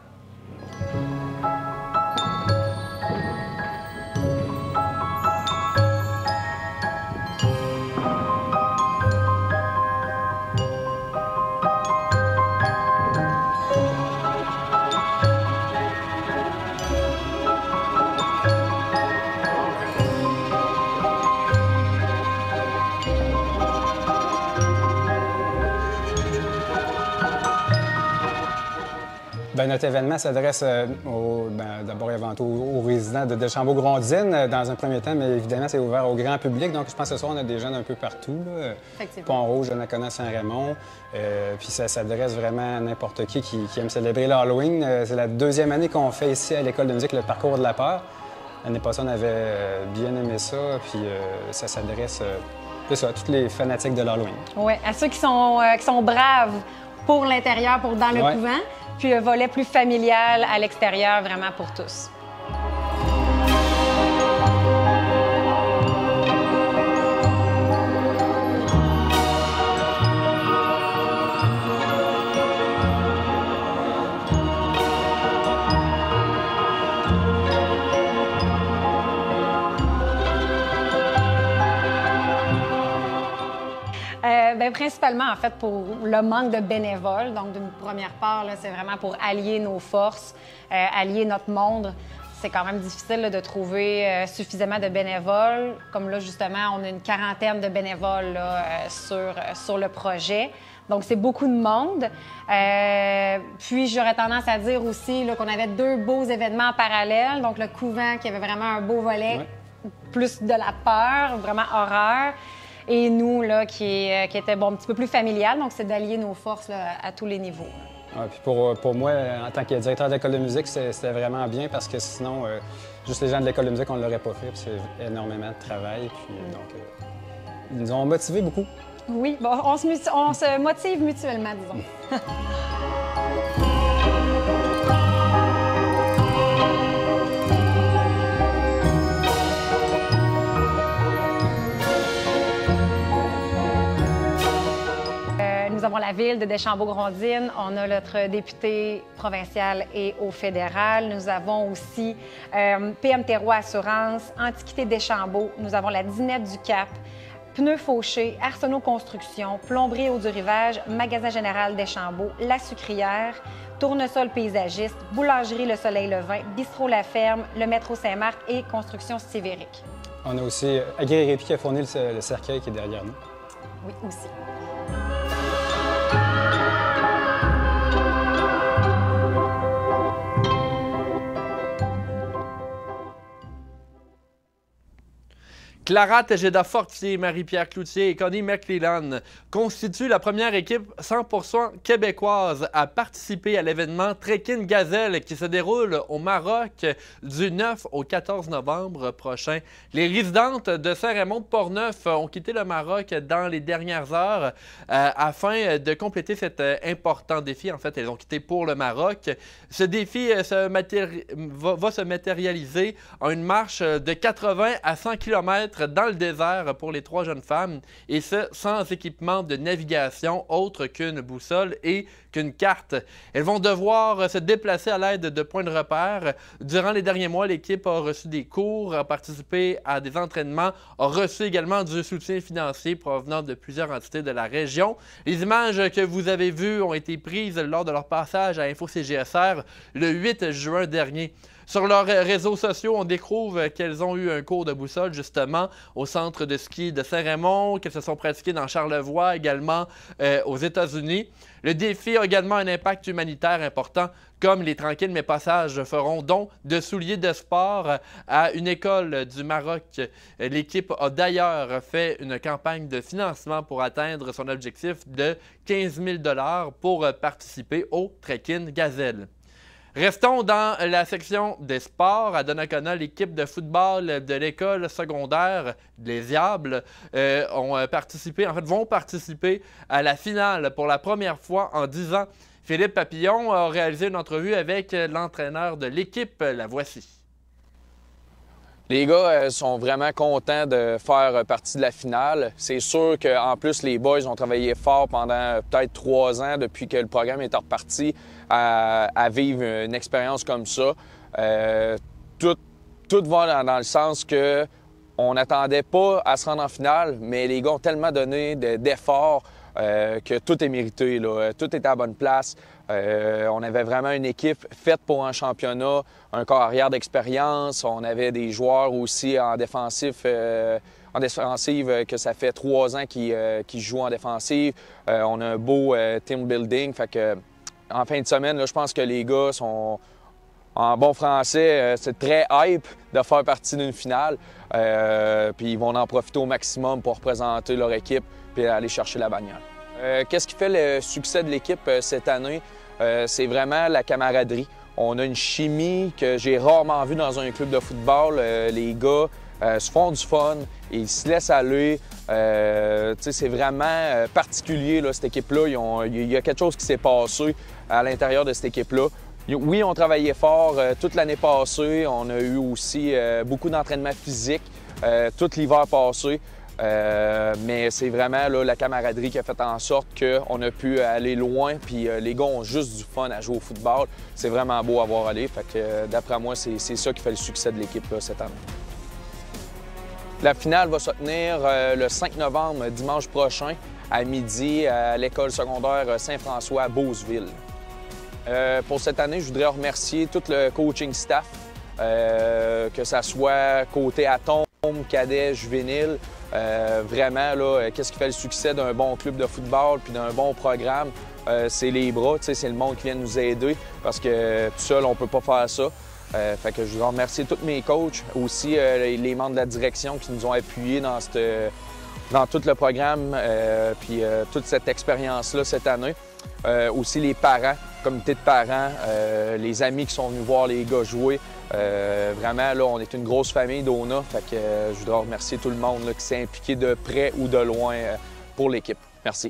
Bien, notre événement s'adresse euh, ben, d'abord et avant tout aux résidents de Deschambault-Grondines euh, dans un premier temps, mais évidemment, c'est ouvert au grand public. Donc, je pense que ce soir, on a des jeunes un peu partout. Pont-Rouge, Donnacona, Saint-Raymond. Euh, puis ça s'adresse vraiment à n'importe qui, qui qui aime célébrer l'Halloween. Euh, c'est la deuxième année qu'on fait ici à l'École de musique le parcours de la peur. L'année passée, on avait euh, bien aimé ça, puis euh, ça s'adresse euh, plus à tous les fanatiques de l'Halloween. Oui, à ceux qui sont, euh, qui sont braves pour l'intérieur, pour dans le ouais. couvent. Puis un volet plus familial à l'extérieur, vraiment pour tous. Euh, bien, principalement, en fait, pour le manque de bénévoles. Donc, d'une première part, c'est vraiment pour allier nos forces, euh, allier notre monde. C'est quand même difficile là, de trouver euh, suffisamment de bénévoles. Comme là, justement, on a une quarantaine de bénévoles là, euh, sur, euh, sur le projet. Donc, c'est beaucoup de monde. Euh, puis, j'aurais tendance à dire aussi là, qu'on avait deux beaux événements en parallèle. Donc, le couvent qui avait vraiment un beau volet, ouais. plus de la peur, vraiment horreur. Et nous, là, qui, est, qui était bon, un petit peu plus familial, donc c'est d'allier nos forces là, à tous les niveaux. Ouais, puis pour, pour moi, en tant que directeur de l'école de musique, c'était vraiment bien parce que sinon, euh, juste les gens de l'école de musique, on ne l'aurait pas fait. C'est énormément de travail. Puis, mm. donc, euh, ils nous ont motivés beaucoup. Oui, bon, on, se, on se motive mutuellement, disons. Nous avons la ville de Deschambault-Grondines, on a notre député provincial et au fédéral. Nous avons aussi euh, P M Terroir Assurance, Antiquité Deschambault, nous avons la Dinette du Cap, Pneus Fauché, Arsenault Construction, Plomberie Eau du Rivage, Magasin Général Deschambault, La Sucrière, Tournesol Paysagiste, Boulangerie Le Soleil Levin, Bistrot La Ferme, le Métro Saint-Marc et Construction Stivérique. On a aussi Agri-Répi qui a fourni le, le cercueil qui est derrière nous. Oui, aussi. Clara Tejeda-Fortier, Marie-Pierre Cloutier et Connie McClellan constituent la première équipe cent pour cent québécoise à participer à l'événement Trekking Gazelle qui se déroule au Maroc du neuf au quatorze novembre prochain. Les résidentes de Saint-Raymond-de-Portneuf ont quitté le Maroc dans les dernières heures euh, afin de compléter cet euh, important défi. En fait, elles ont quitté pour le Maroc. Ce défi euh, se matéri- va, va se matérialiser en une marche de quatre-vingts à cent kilomètres dans le désert pour les trois jeunes femmes, et ce, sans équipement de navigation autre qu'une boussole et qu'une carte. Elles vont devoir se déplacer à l'aide de points de repère. Durant les derniers mois, l'équipe a reçu des cours, a participé à des entraînements, a reçu également du soutien financier provenant de plusieurs entités de la région. Les images que vous avez vues ont été prises lors de leur passage à Info C G S R le huit juin dernier. Sur leurs réseaux sociaux, on découvre qu'elles ont eu un cours de boussole justement au centre de ski de Saint-Raymond, qu'elles se sont pratiquées dans Charlevoix, également euh, aux États-Unis. Le défi a également un impact humanitaire important, comme les Tranquilles mais Passages feront don de souliers de sport à une école du Maroc. L'équipe a d'ailleurs fait une campagne de financement pour atteindre son objectif de quinze mille dollars pour participer au Trekking Gazelle. Restons dans la section des sports. À Donnacona, l'équipe de football de l'école secondaire Les Diables euh, ont participé, en fait, vont participer à la finale pour la première fois en dix ans. Philippe Papillon a réalisé une entrevue avec l'entraîneur de l'équipe. La voici. Les gars euh, sont vraiment contents de faire partie de la finale. C'est sûr qu'en plus, les boys ont travaillé fort pendant peut-être trois ans depuis que le programme est reparti à, à vivre une expérience comme ça. Euh, tout, tout va dans, dans le sens que on n'attendait pas à se rendre en finale, mais les gars ont tellement donné d'efforts euh, que tout est mérité, là. Tout est à la bonne place. Euh, on avait vraiment une équipe faite pour un championnat, un corps arrière d'expérience. On avait des joueurs aussi en défensif, euh, en défensive que ça fait trois ans qu'ils euh, qu'ils jouent en défensive. Euh, on a un beau euh, team building. Fait que, en fin de semaine, là, je pense que les gars sont, en bon français, euh, c'est très hype de faire partie d'une finale. Euh, puis ils vont en profiter au maximum pour représenter leur équipe et aller chercher la bannière. Euh, Qu'est-ce qui fait le succès de l'équipe euh, cette année? Euh, c'est vraiment la camaraderie. On a une chimie que j'ai rarement vue dans un club de football. Euh, les gars euh, se font du fun, ils se laissent aller. Euh, c'est vraiment euh, particulier, là, cette équipe-là. Il y a quelque chose qui s'est passé à l'intérieur de cette équipe-là. Oui, on travaillait fort euh, toute l'année passée. On a eu aussi euh, beaucoup d'entraînement physique euh, tout l'hiver passé. Euh, mais c'est vraiment là, la camaraderie qui a fait en sorte qu'on a pu aller loin. Puis euh, les gars ont juste du fun à jouer au football. C'est vraiment beau à voir aller. Fait que euh, d'après moi, c'est ça qui fait le succès de l'équipe cette année. La finale va se tenir euh, le cinq novembre, dimanche prochain, à midi, à l'école secondaire Saint-François à Beauceville. Euh, pour cette année, je voudrais remercier tout le coaching staff, euh, que ça soit côté Atome, cadet, juvénile. Euh, vraiment, là, qu'est-ce qui fait le succès d'un bon club de football puis d'un bon programme? Euh, c'est les bras, c'est le monde qui vient nous aider parce que tout seul, on ne peut pas faire ça. Euh, fait que je voudrais remercier tous mes coachs, aussi euh, les membres de la direction qui nous ont appuyés dans, cette, dans tout le programme euh, puis euh, toute cette expérience-là cette année. Euh, aussi les parents, comité de parents, euh, les amis qui sont venus voir les gars jouer. Euh, vraiment, là, on est une grosse famille d'O N A. Fait que euh, je voudrais remercier tout le monde là, qui s'est impliqué de près ou de loin euh, pour l'équipe. Merci.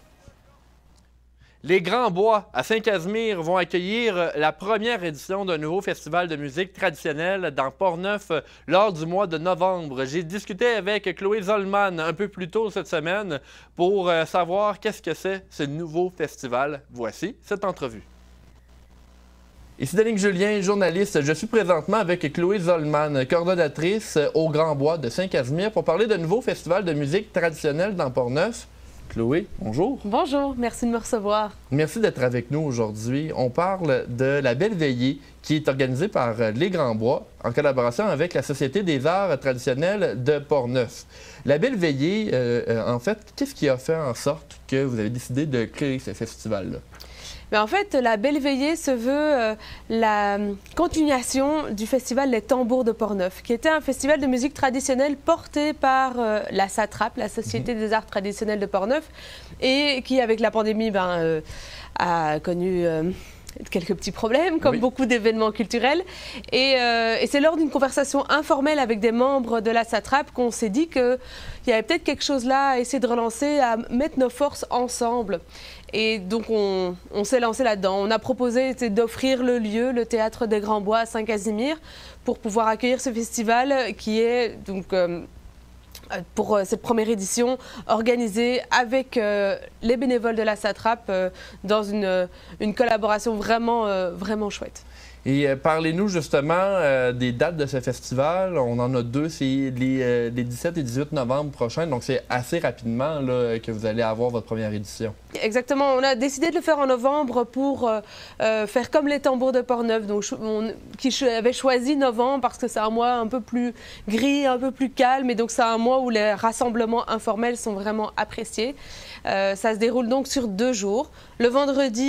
Les Grands Bois à Saint-Casimir vont accueillir la première édition d'un nouveau festival de musique traditionnelle dans Portneuf lors du mois de novembre. J'ai discuté avec Chloé Zollman un peu plus tôt cette semaine pour savoir qu'est-ce que c'est ce nouveau festival. Voici cette entrevue. Ici Danick Julien, journaliste. Je suis présentement avec Chloé Zollman, coordonnatrice au Grand Bois de Saint-Casimir pour parler d'un nouveau festival de musique traditionnelle dans Portneuf. Chloé, bonjour. Bonjour, merci de me recevoir. Merci d'être avec nous aujourd'hui. On parle de la Belle Veillée qui est organisée par les Grands Bois en collaboration avec la Société des arts traditionnels de Portneuf. La Belle Veillée, euh, en fait, qu'est-ce qui a fait en sorte que vous avez décidé de créer ce festival-là? Mais en fait, la Belle Veillée se veut euh, la continuation du festival Les Tambours de Portneuf, qui était un festival de musique traditionnelle porté par euh, la SATRAP, la Société mmh. des arts traditionnels de Portneuf, et qui, avec la pandémie, ben, euh, a connu euh, quelques petits problèmes, comme oui. beaucoup d'événements culturels. Et, euh, et c'est lors d'une conversation informelle avec des membres de la SATRAP qu'on s'est dit qu'il y avait peut-être quelque chose là à essayer de relancer, à mettre nos forces ensemble. Et donc, on, on s'est lancé là-dedans. On a proposé d'offrir le lieu, le Théâtre des Grands Bois à Saint-Casimir, pour pouvoir accueillir ce festival qui est, donc, euh, pour cette première édition, organisée avec euh, les bénévoles de la SATRAP euh, dans une, une collaboration vraiment, euh, vraiment chouette. Et euh, parlez-nous justement euh, des dates de ce festival. On en a deux, c'est les, euh, les dix-sept et dix-huit novembre prochains, donc c'est assez rapidement là, que vous allez avoir votre première édition. Exactement. On a décidé de le faire en novembre pour euh, euh, faire comme les Tambours de Portneuf, donc on, qui avait choisi novembre parce que c'est un mois un peu plus gris, un peu plus calme, et donc c'est un mois où les rassemblements informels sont vraiment appréciés. Euh, ça se déroule donc sur deux jours. Le vendredi,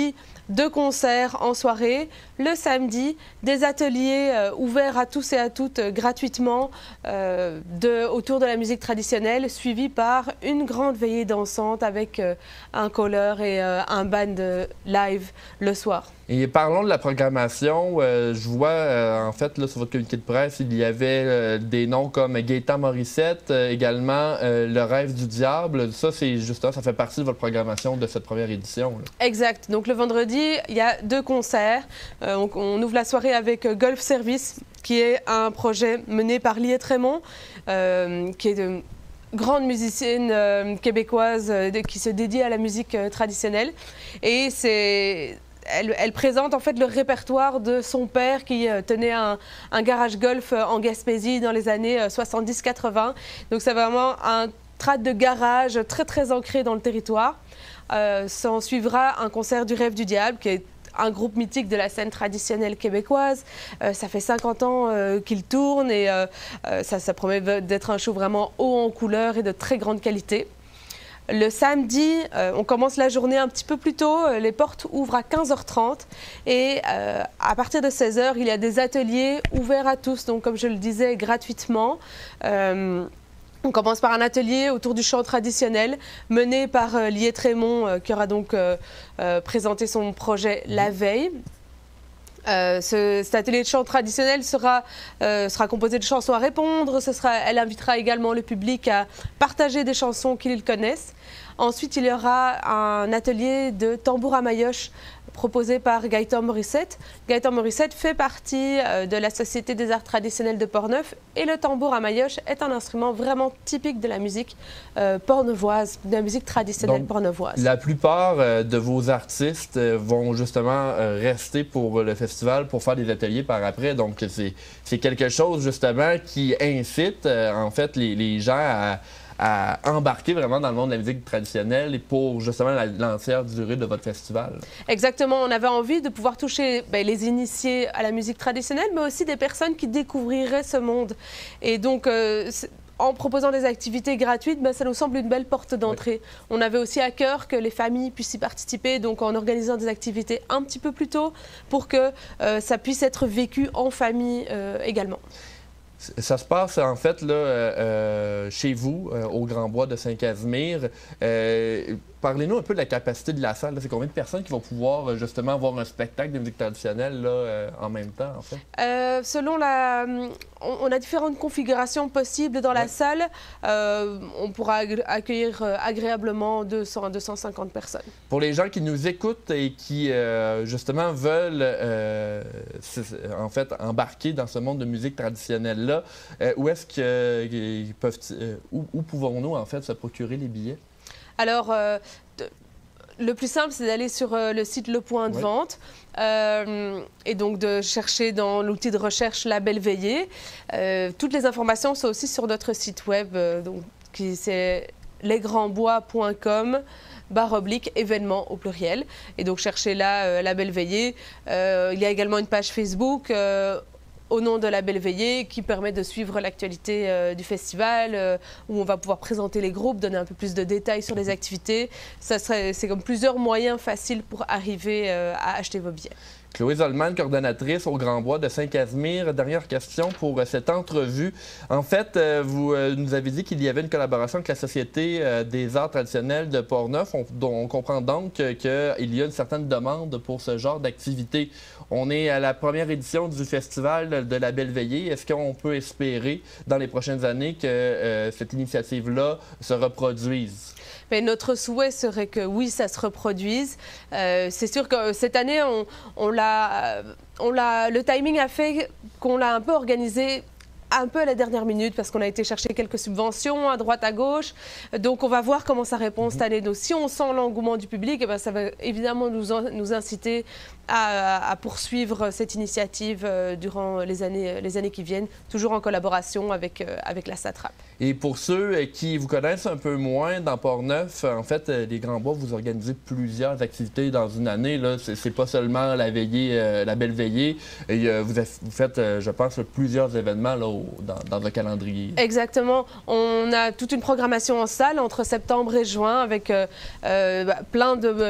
deux concerts en soirée, le samedi, des ateliers euh, ouverts à tous et à toutes euh, gratuitement euh, de, autour de la musique traditionnelle, suivis par une grande veillée dansante avec euh, un choreur et euh, un band euh, live le soir. Et parlons de la programmation. Euh, je vois, euh, en fait, là, sur votre communiqué de presse, il y avait euh, des noms comme Gaëtan Morissette, euh, également euh, Le Rêve du Diable. Ça, c'est justement, ça fait partie de votre programmation de cette première édition. Là. Exact. Donc, le vendredi, il y a deux concerts. Euh, on, on ouvre la soirée avec euh, Golf Service, qui est un projet mené par Liette Raymond, euh, qui est de grande musicienne euh, québécoise euh, qui se dédie à la musique euh, traditionnelle. Et c'est... Elle, elle présente en fait le répertoire de son père qui euh, tenait un, un garage golf euh, en Gaspésie dans les années euh, soixante-dix quatre-vingt. Donc c'est vraiment un trad de garage très très ancré dans le territoire. Euh, S'en suivra un concert du Rêve du Diable qui est un groupe mythique de la scène traditionnelle québécoise. Euh, ça fait cinquante ans euh, qu'il tourne et euh, euh, ça, ça promet d'être un show vraiment haut en couleur et de très grande qualité. Le samedi, euh, on commence la journée un petit peu plus tôt. Les portes ouvrent à quinze heures trente et euh, à partir de seize heures, il y a des ateliers ouverts à tous, donc comme je le disais, gratuitement. Euh, on commence par un atelier autour du chant traditionnel mené par euh, Liette Raymond euh, qui aura donc euh, euh, présenté son projet la veille. Euh, ce, cet atelier de chant traditionnel sera, euh, sera composé de chansons à répondre. Ce sera, elle invitera également le public à partager des chansons qu'ils connaissent. Ensuite, il y aura un atelier de tambour à maillotche proposé par Gaëtan Morissette. Gaëtan Morissette fait partie euh, de la Société des arts traditionnels de Portneuf et le tambour à maillotche est un instrument vraiment typique de la musique euh, portneuvoise, de la musique traditionnelle Donc, portneuvoise. La plupart euh, de vos artistes euh, vont justement euh, rester pour le festival pour faire des ateliers par après. Donc, c'est quelque chose justement qui incite euh, en fait les, les gens à à embarquer vraiment dans le monde de la musique traditionnelle et pour justement l'entière durée de votre festival. Exactement, on avait envie de pouvoir toucher ben, les initiés à la musique traditionnelle, mais aussi des personnes qui découvriraient ce monde. Et donc, euh, en proposant des activités gratuites, ben, ça nous semble une belle porte d'entrée. Oui. On avait aussi à cœur que les familles puissent y participer, donc en organisant des activités un petit peu plus tôt pour que euh, ça puisse être vécu en famille euh, également. Ça se passe en fait là, euh, chez vous, euh, au Grand Bois de Saint-Casimir. Euh, Parlez-nous un peu de la capacité de la salle. C'est combien de personnes qui vont pouvoir justement voir un spectacle de musique traditionnelle là, euh, en même temps, en fait? Euh, selon la... On, on a différentes configurations possibles dans ouais. la salle. Euh, on pourra accueillir agréablement deux cents à deux cent cinquante personnes. Pour les gens qui nous écoutent et qui, euh, justement, veulent euh, en fait embarquer dans ce monde de musique traditionnelle-là, euh, où est-ce qu'ils peuvent... Euh, où, où pouvons-nous, en fait, se procurer les billets? Alors, euh, le plus simple, c'est d'aller sur euh, le site Le Point de oui. Vente euh, et donc de chercher dans l'outil de recherche La Belle Veillée. Euh, toutes les informations sont aussi sur notre site web, euh, donc c'est lesgrandsbois point com barre oblique événements au pluriel. Et donc, cherchez là euh, La Belle Veillée. Euh, il y a également une page Facebook euh, au nom de La Belle Veillée, qui permet de suivre l'actualité euh, du festival, euh, où on va pouvoir présenter les groupes, donner un peu plus de détails sur les activités. Ça serait, c'est comme plusieurs moyens faciles pour arriver euh, à acheter vos billets. Chloé Zollman, coordonnatrice au Grand Bois de Saint-Casimir. Dernière question pour cette entrevue. En fait, vous nous avez dit qu'il y avait une collaboration avec la Société des arts traditionnels de Portneuf. On, on comprend donc qu'il y a une certaine demande pour ce genre d'activité. On est à la première édition du Festival de la Belle Veillée. Est-ce qu'on peut espérer dans les prochaines années que euh, cette initiative-là se reproduise? Bien, notre souhait serait que oui, ça se reproduise. Euh, c'est sûr que cette année, on, on l'a, on l'a, le timing a fait qu'on l'a un peu organisé un peu à la dernière minute parce qu'on a été chercher quelques subventions à droite, à gauche. Donc, on va voir comment ça répond cette année. Donc, si on sent l'engouement du public, eh bien, ça va évidemment nous, en, nous inciter à, à poursuivre cette initiative euh, durant les années, les années qui viennent, toujours en collaboration avec, euh, avec la SATRAP. Et pour ceux qui vous connaissent un peu moins dans Portneuf, en fait, les Grands Bois, vous organisez plusieurs activités dans une année. C'est pas seulement la veillée, euh, la Belle Veillée. Et, euh, vous, vous faites, euh, je pense, plusieurs événements là, au, dans, dans le calendrier. Exactement. On a toute une programmation en salle entre septembre et juin avec euh, euh, plein de...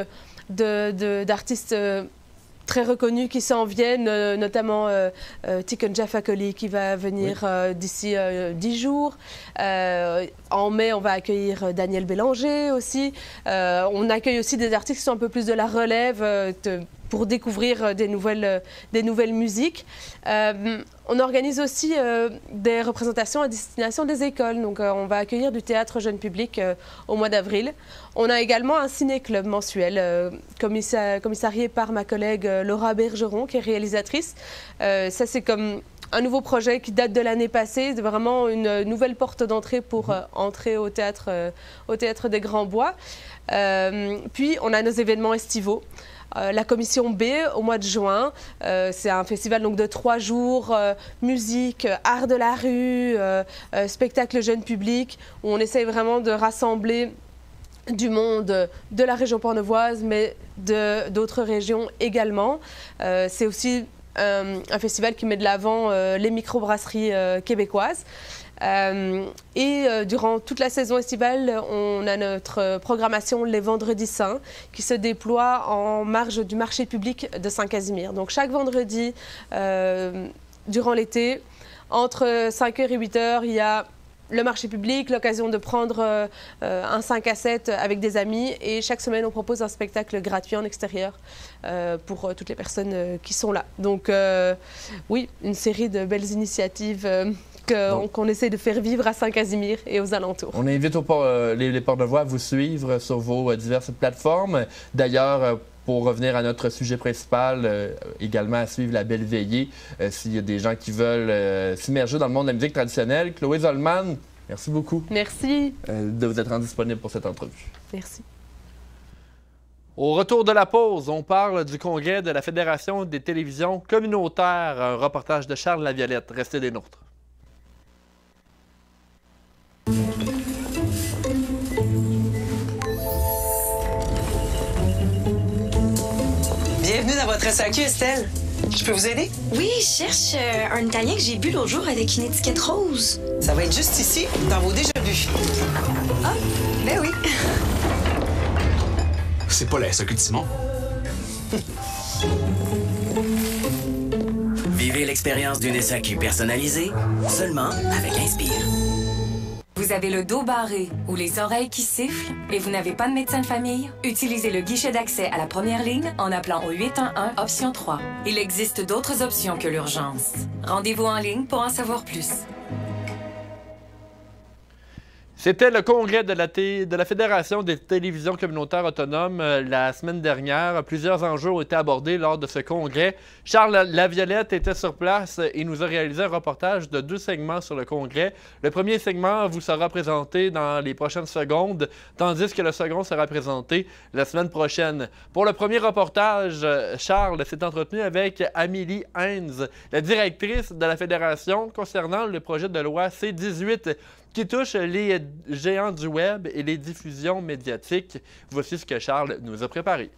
d'artistes euh, très reconnus qui s'en viennent, euh, notamment euh, euh, Tikunja Fakoly qui va venir oui. euh, d'ici euh, dix jours. Euh, en mai, on va accueillir Daniel Bélanger aussi. Euh, on accueille aussi des artistes qui sont un peu plus de la relève euh, de, pour découvrir des nouvelles, des nouvelles musiques. Euh, on organise aussi euh, des représentations à destination des écoles. Donc, euh, on va accueillir du théâtre jeune public euh, au mois d'avril. On a également un ciné-club mensuel, euh, commissa commissarié par ma collègue euh, Laura Bergeron, qui est réalisatrice. Euh, ça, c'est comme un nouveau projet qui date de l'année passée. C'est vraiment une nouvelle porte d'entrée pour euh, entrer au théâtre, euh, au théâtre des Grands Bois. Euh, puis, on a nos événements estivaux. Euh, la commission B au mois de juin, euh, c'est un festival donc, de trois jours, euh, musique, art de la rue, euh, euh, spectacle jeune public, où on essaye vraiment de rassembler du monde de la région portnevoise, mais d'autres régions également. Euh, c'est aussi euh, un festival qui met de l'avant euh, les microbrasseries euh, québécoises. Euh, et euh, durant toute la saison estivale, on a notre programmation Les Vendredis Saints qui se déploie en marge du marché public de Saint-Casimir. Donc chaque vendredi, euh, durant l'été, entre cinq heures et huit heures, il y a le marché public, l'occasion de prendre euh, un cinq à sept avec des amis. Et chaque semaine, on propose un spectacle gratuit en extérieur euh, pour euh, toutes les personnes euh, qui sont là. Donc euh, oui, une série de belles initiatives euh, qu'on qu'on essaie de faire vivre à Saint-Casimir et aux alentours. On invite au port, euh, les, les Portnevois à vous suivre sur vos euh, diverses plateformes. D'ailleurs, euh, pour revenir à notre sujet principal, euh, également à suivre la Belle Veillée, euh, s'il y a des gens qui veulent euh, s'immerger dans le monde de la musique traditionnelle. Chloé Zollman, merci beaucoup. Merci. Euh, de vous être rendu disponible pour cette entrevue. Merci. Au retour de la pause, on parle du congrès de la Fédération des télévisions communautaires. Un reportage de Charles Laviolette. Restez des nôtres. Bienvenue dans votre S A Q, Estelle. Je peux vous aider? Oui, je cherche euh, un italien que j'ai bu l'autre jour avec une étiquette rose. Ça va être juste ici, dans vos déjà vus. Ah, ben oui. C'est pas la S A Q de Simon. Vivez l'expérience d'une S A Q personnalisée seulement avec Inspire. Vous avez le dos barré ou les oreilles qui sifflent et vous n'avez pas de médecin de famille? Utilisez le guichet d'accès à la première ligne en appelant au huit un un, option trois. Il existe d'autres options que l'urgence. Rendez-vous en ligne pour en savoir plus. C'était le congrès de la, de la Fédération des télévisions communautaires autonomes euh, la semaine dernière. Plusieurs enjeux ont été abordés lors de ce congrès. Charles Laviolette était sur place et nous a réalisé un reportage de deux segments sur le congrès. Le premier segment vous sera présenté dans les prochaines secondes, tandis que le second sera présenté la semaine prochaine. Pour le premier reportage, Charles s'est entretenu avec Amélie Heinz, la directrice de la Fédération, concernant le projet de loi C dix-huit qui touche les géants du web et les diffusions médiatiques. Voici ce que Charles nous a préparé.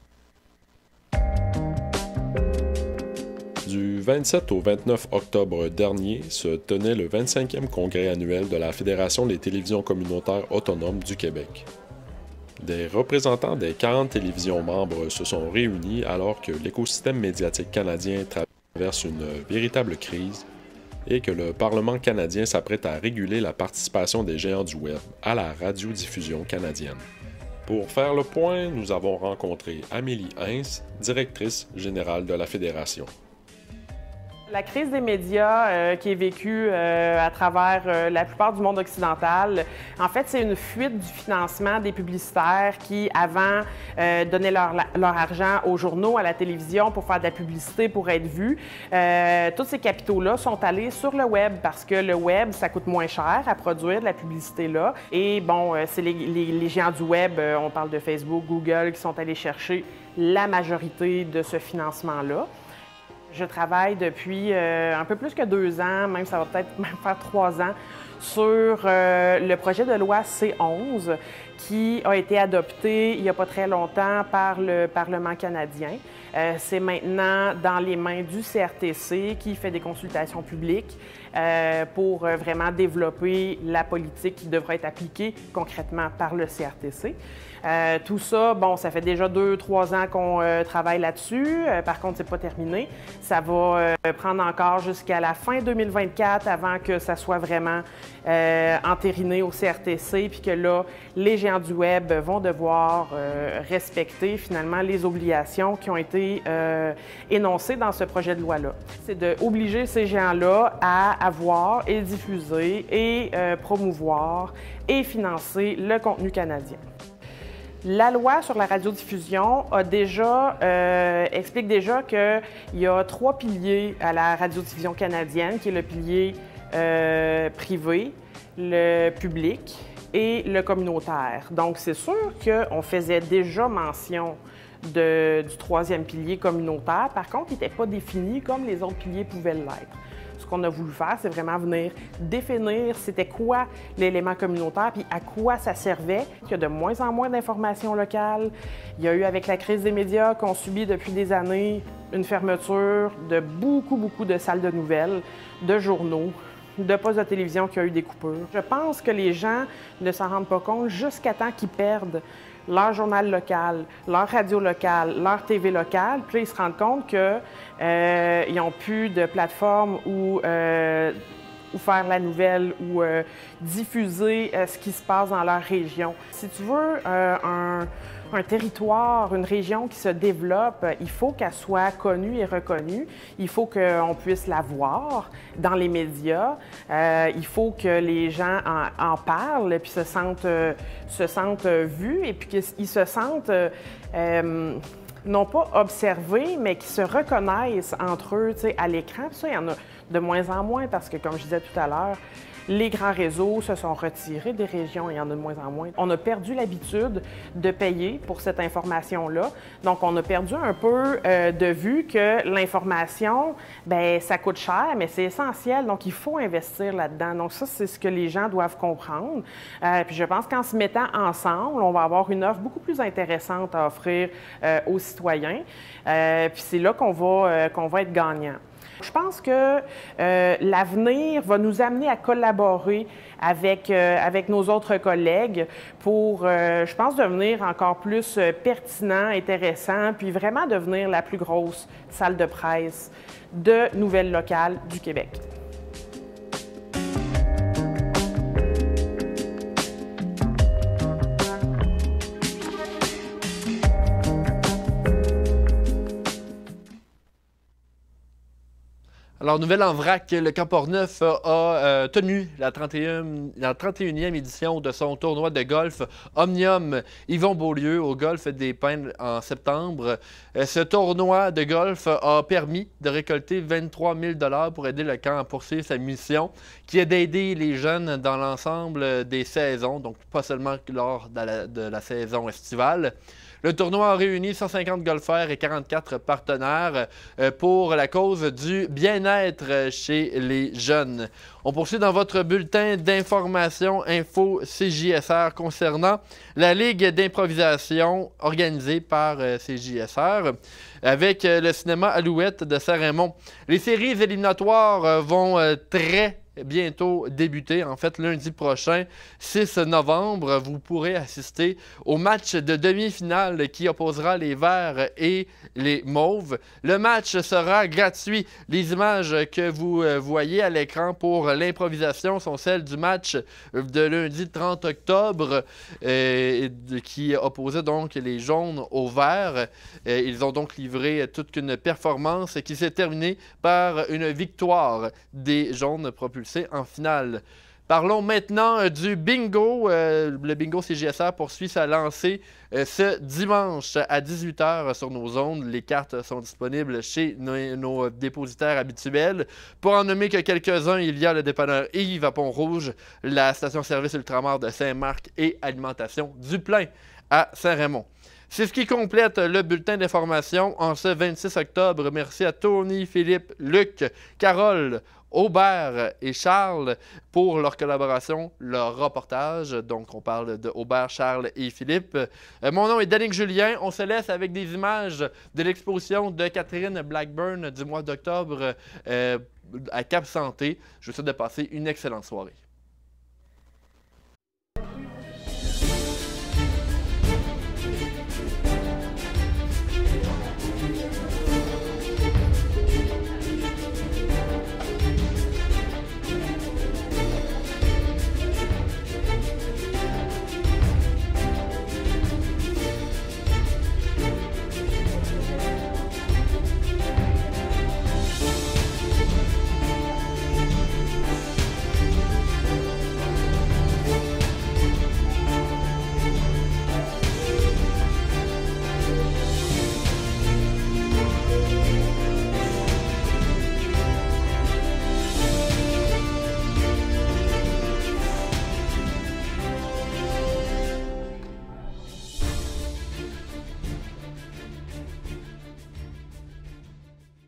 Du vingt-sept au vingt-neuf octobre dernier se tenait le vingt-cinquième congrès annuel de la Fédération des télévisions communautaires autonomes du Québec. Des représentants des quarante télévisions membres se sont réunis alors que l'écosystème médiatique canadien traverse une véritable crise et que le Parlement canadien s'apprête à réguler la participation des géants du web à la radiodiffusion canadienne. Pour faire le point, nous avons rencontré Amélie Heinz, directrice générale de la Fédération. La crise des médias euh, qui est vécue euh, à travers euh, la plupart du monde occidental, en fait, c'est une fuite du financement des publicitaires qui, avant, euh, donnaient leur, leur argent aux journaux, à la télévision pour faire de la publicité, pour être vus. Euh, tous ces capitaux-là sont allés sur le web parce que le web, ça coûte moins cher à produire de la publicité-là. Et bon, euh, c'est les, les, les géants du web, euh, on parle de Facebook, Google, qui sont allés chercher la majorité de ce financement-là. Je travaille depuis euh, un peu plus que deux ans, même ça va peut-être même faire trois ans, sur euh, le projet de loi C onze qui a été adopté il n'y a pas très longtemps par le Parlement canadien. Euh, c'est maintenant dans les mains du C R T C qui fait des consultations publiques euh, pour euh, vraiment développer la politique qui devra être appliquée concrètement par le C R T C. Euh, tout ça, bon, ça fait déjà deux, trois ans qu'on euh, travaille là-dessus. Euh, par contre, c'est pas terminé. Ça va euh, prendre encore jusqu'à la fin deux mille vingt-quatre avant que ça soit vraiment euh, entériné au C R T C, puis que là, les géants du web vont devoir euh, respecter finalement les obligations qui ont été euh, énoncées dans ce projet de loi-là. C'est d'obliger ces géants-là à avoir et diffuser et euh, promouvoir et financer le contenu canadien. La loi sur la radiodiffusion a déjà, euh, explique déjà qu'il y a trois piliers à la radiodiffusion canadienne, qui est le pilier euh, privé, le public et le communautaire. Donc, c'est sûr qu'on faisait déjà mention de, du troisième pilier communautaire. Par contre, il n'était pas défini comme les autres piliers pouvaient l'être. Ce qu'on a voulu faire, c'est vraiment venir définir c'était quoi l'élément communautaire puis à quoi ça servait. Il y a de moins en moins d'informations locales. Il y a eu, avec la crise des médias qu'on subit depuis des années, une fermeture de beaucoup, beaucoup de salles de nouvelles, de journaux, de postes de télévision qui a eu des coupures. Je pense que les gens ne s'en rendent pas compte jusqu'à temps qu'ils perdent leur journal local, leur radio locale, leur T V locale. Puis là, ils se rendent compte qu'ils euh, n'ont plus de plateforme où, euh, où faire la nouvelle ou euh, diffuser euh, ce qui se passe dans leur région. Si tu veux euh, un, un territoire, une région qui se développe, il faut qu'elle soit connue et reconnue. Il faut qu'on puisse la voir dans les médias. Euh, il faut que les gens en, en parlent puis se sentent, euh, se sentent euh, vus et puis qu'ils se sentent euh, euh, non pas observés, mais qui se reconnaissent entre eux à l'écran. Ça, il y en a de moins en moins parce que, comme je disais tout à l'heure, les grands réseaux se sont retirés des régions, il y en a de moins en moins. On a perdu l'habitude de payer pour cette information-là. Donc, on a perdu un peu euh, de vue que l'information, bien, ça coûte cher, mais c'est essentiel. Donc, il faut investir là-dedans. Donc, ça, c'est ce que les gens doivent comprendre. Euh, puis, je pense qu'en se mettant ensemble, on va avoir une offre beaucoup plus intéressante à offrir euh, aux citoyens. Euh, puis, c'est là qu'on va, euh, qu'on va être gagnant. Je pense que euh, l'avenir va nous amener à collaborer avec, euh, avec nos autres collègues pour, euh, je pense, devenir encore plus euh, pertinent, intéressant, puis vraiment devenir la plus grosse salle de presse de nouvelles locales du Québec. Alors, nouvelle en vrac, le Camp Portneuf a euh, tenu la trente et unième édition de son tournoi de golf Omnium Yvon Beaulieu au Golfe des Pins en septembre. Euh, ce tournoi de golf a permis de récolter vingt-trois mille dollars pour aider le camp à poursuivre sa mission, qui est d'aider les jeunes dans l'ensemble des saisons, donc pas seulement lors de la, de la saison estivale. Le tournoi a réuni cent cinquante golfeurs et quarante-quatre partenaires pour la cause du bien-être chez les jeunes. On poursuit dans votre bulletin d'information Info C J S R concernant la Ligue d'improvisation organisée par C J S R avec le cinéma Alouette de Saint-Raymond. Les séries éliminatoires vont très bientôt débuter. En fait, lundi prochain, six novembre, vous pourrez assister au match de demi-finale qui opposera les Verts et les Mauves. Le match sera gratuit. Les images que vous voyez à l'écran pour l'improvisation sont celles du match de lundi trente octobre euh, qui opposait donc les Jaunes aux Verts. Euh, ils ont donc livré toute une performance qui s'est terminée par une victoire des Jaunes propulsés en finale. Parlons maintenant du bingo. Euh, le bingo C J S R poursuit sa lancée euh, ce dimanche à dix-huit heures sur nos ondes. Les cartes sont disponibles chez nos, nos dépositaires habituels. Pour en nommer que quelques-uns, il y a le dépanneur Yves à Pont-Rouge, la station-service Ultramar de Saint-Marc et Alimentation du Plein à Saint-Raymond. C'est ce qui complète le bulletin d'information en ce vingt-six octobre. Merci à Tony, Philippe, Luc, Carole, Aubert et Charles pour leur collaboration, leur reportage. Donc, on parle de Aubert, Charles et Philippe. Euh, mon nom est Danick Julien. On se laisse avec des images de l'exposition de Catherine Blackburn du mois d'octobre euh, à Cap Santé. Je vous souhaite de passer une excellente soirée.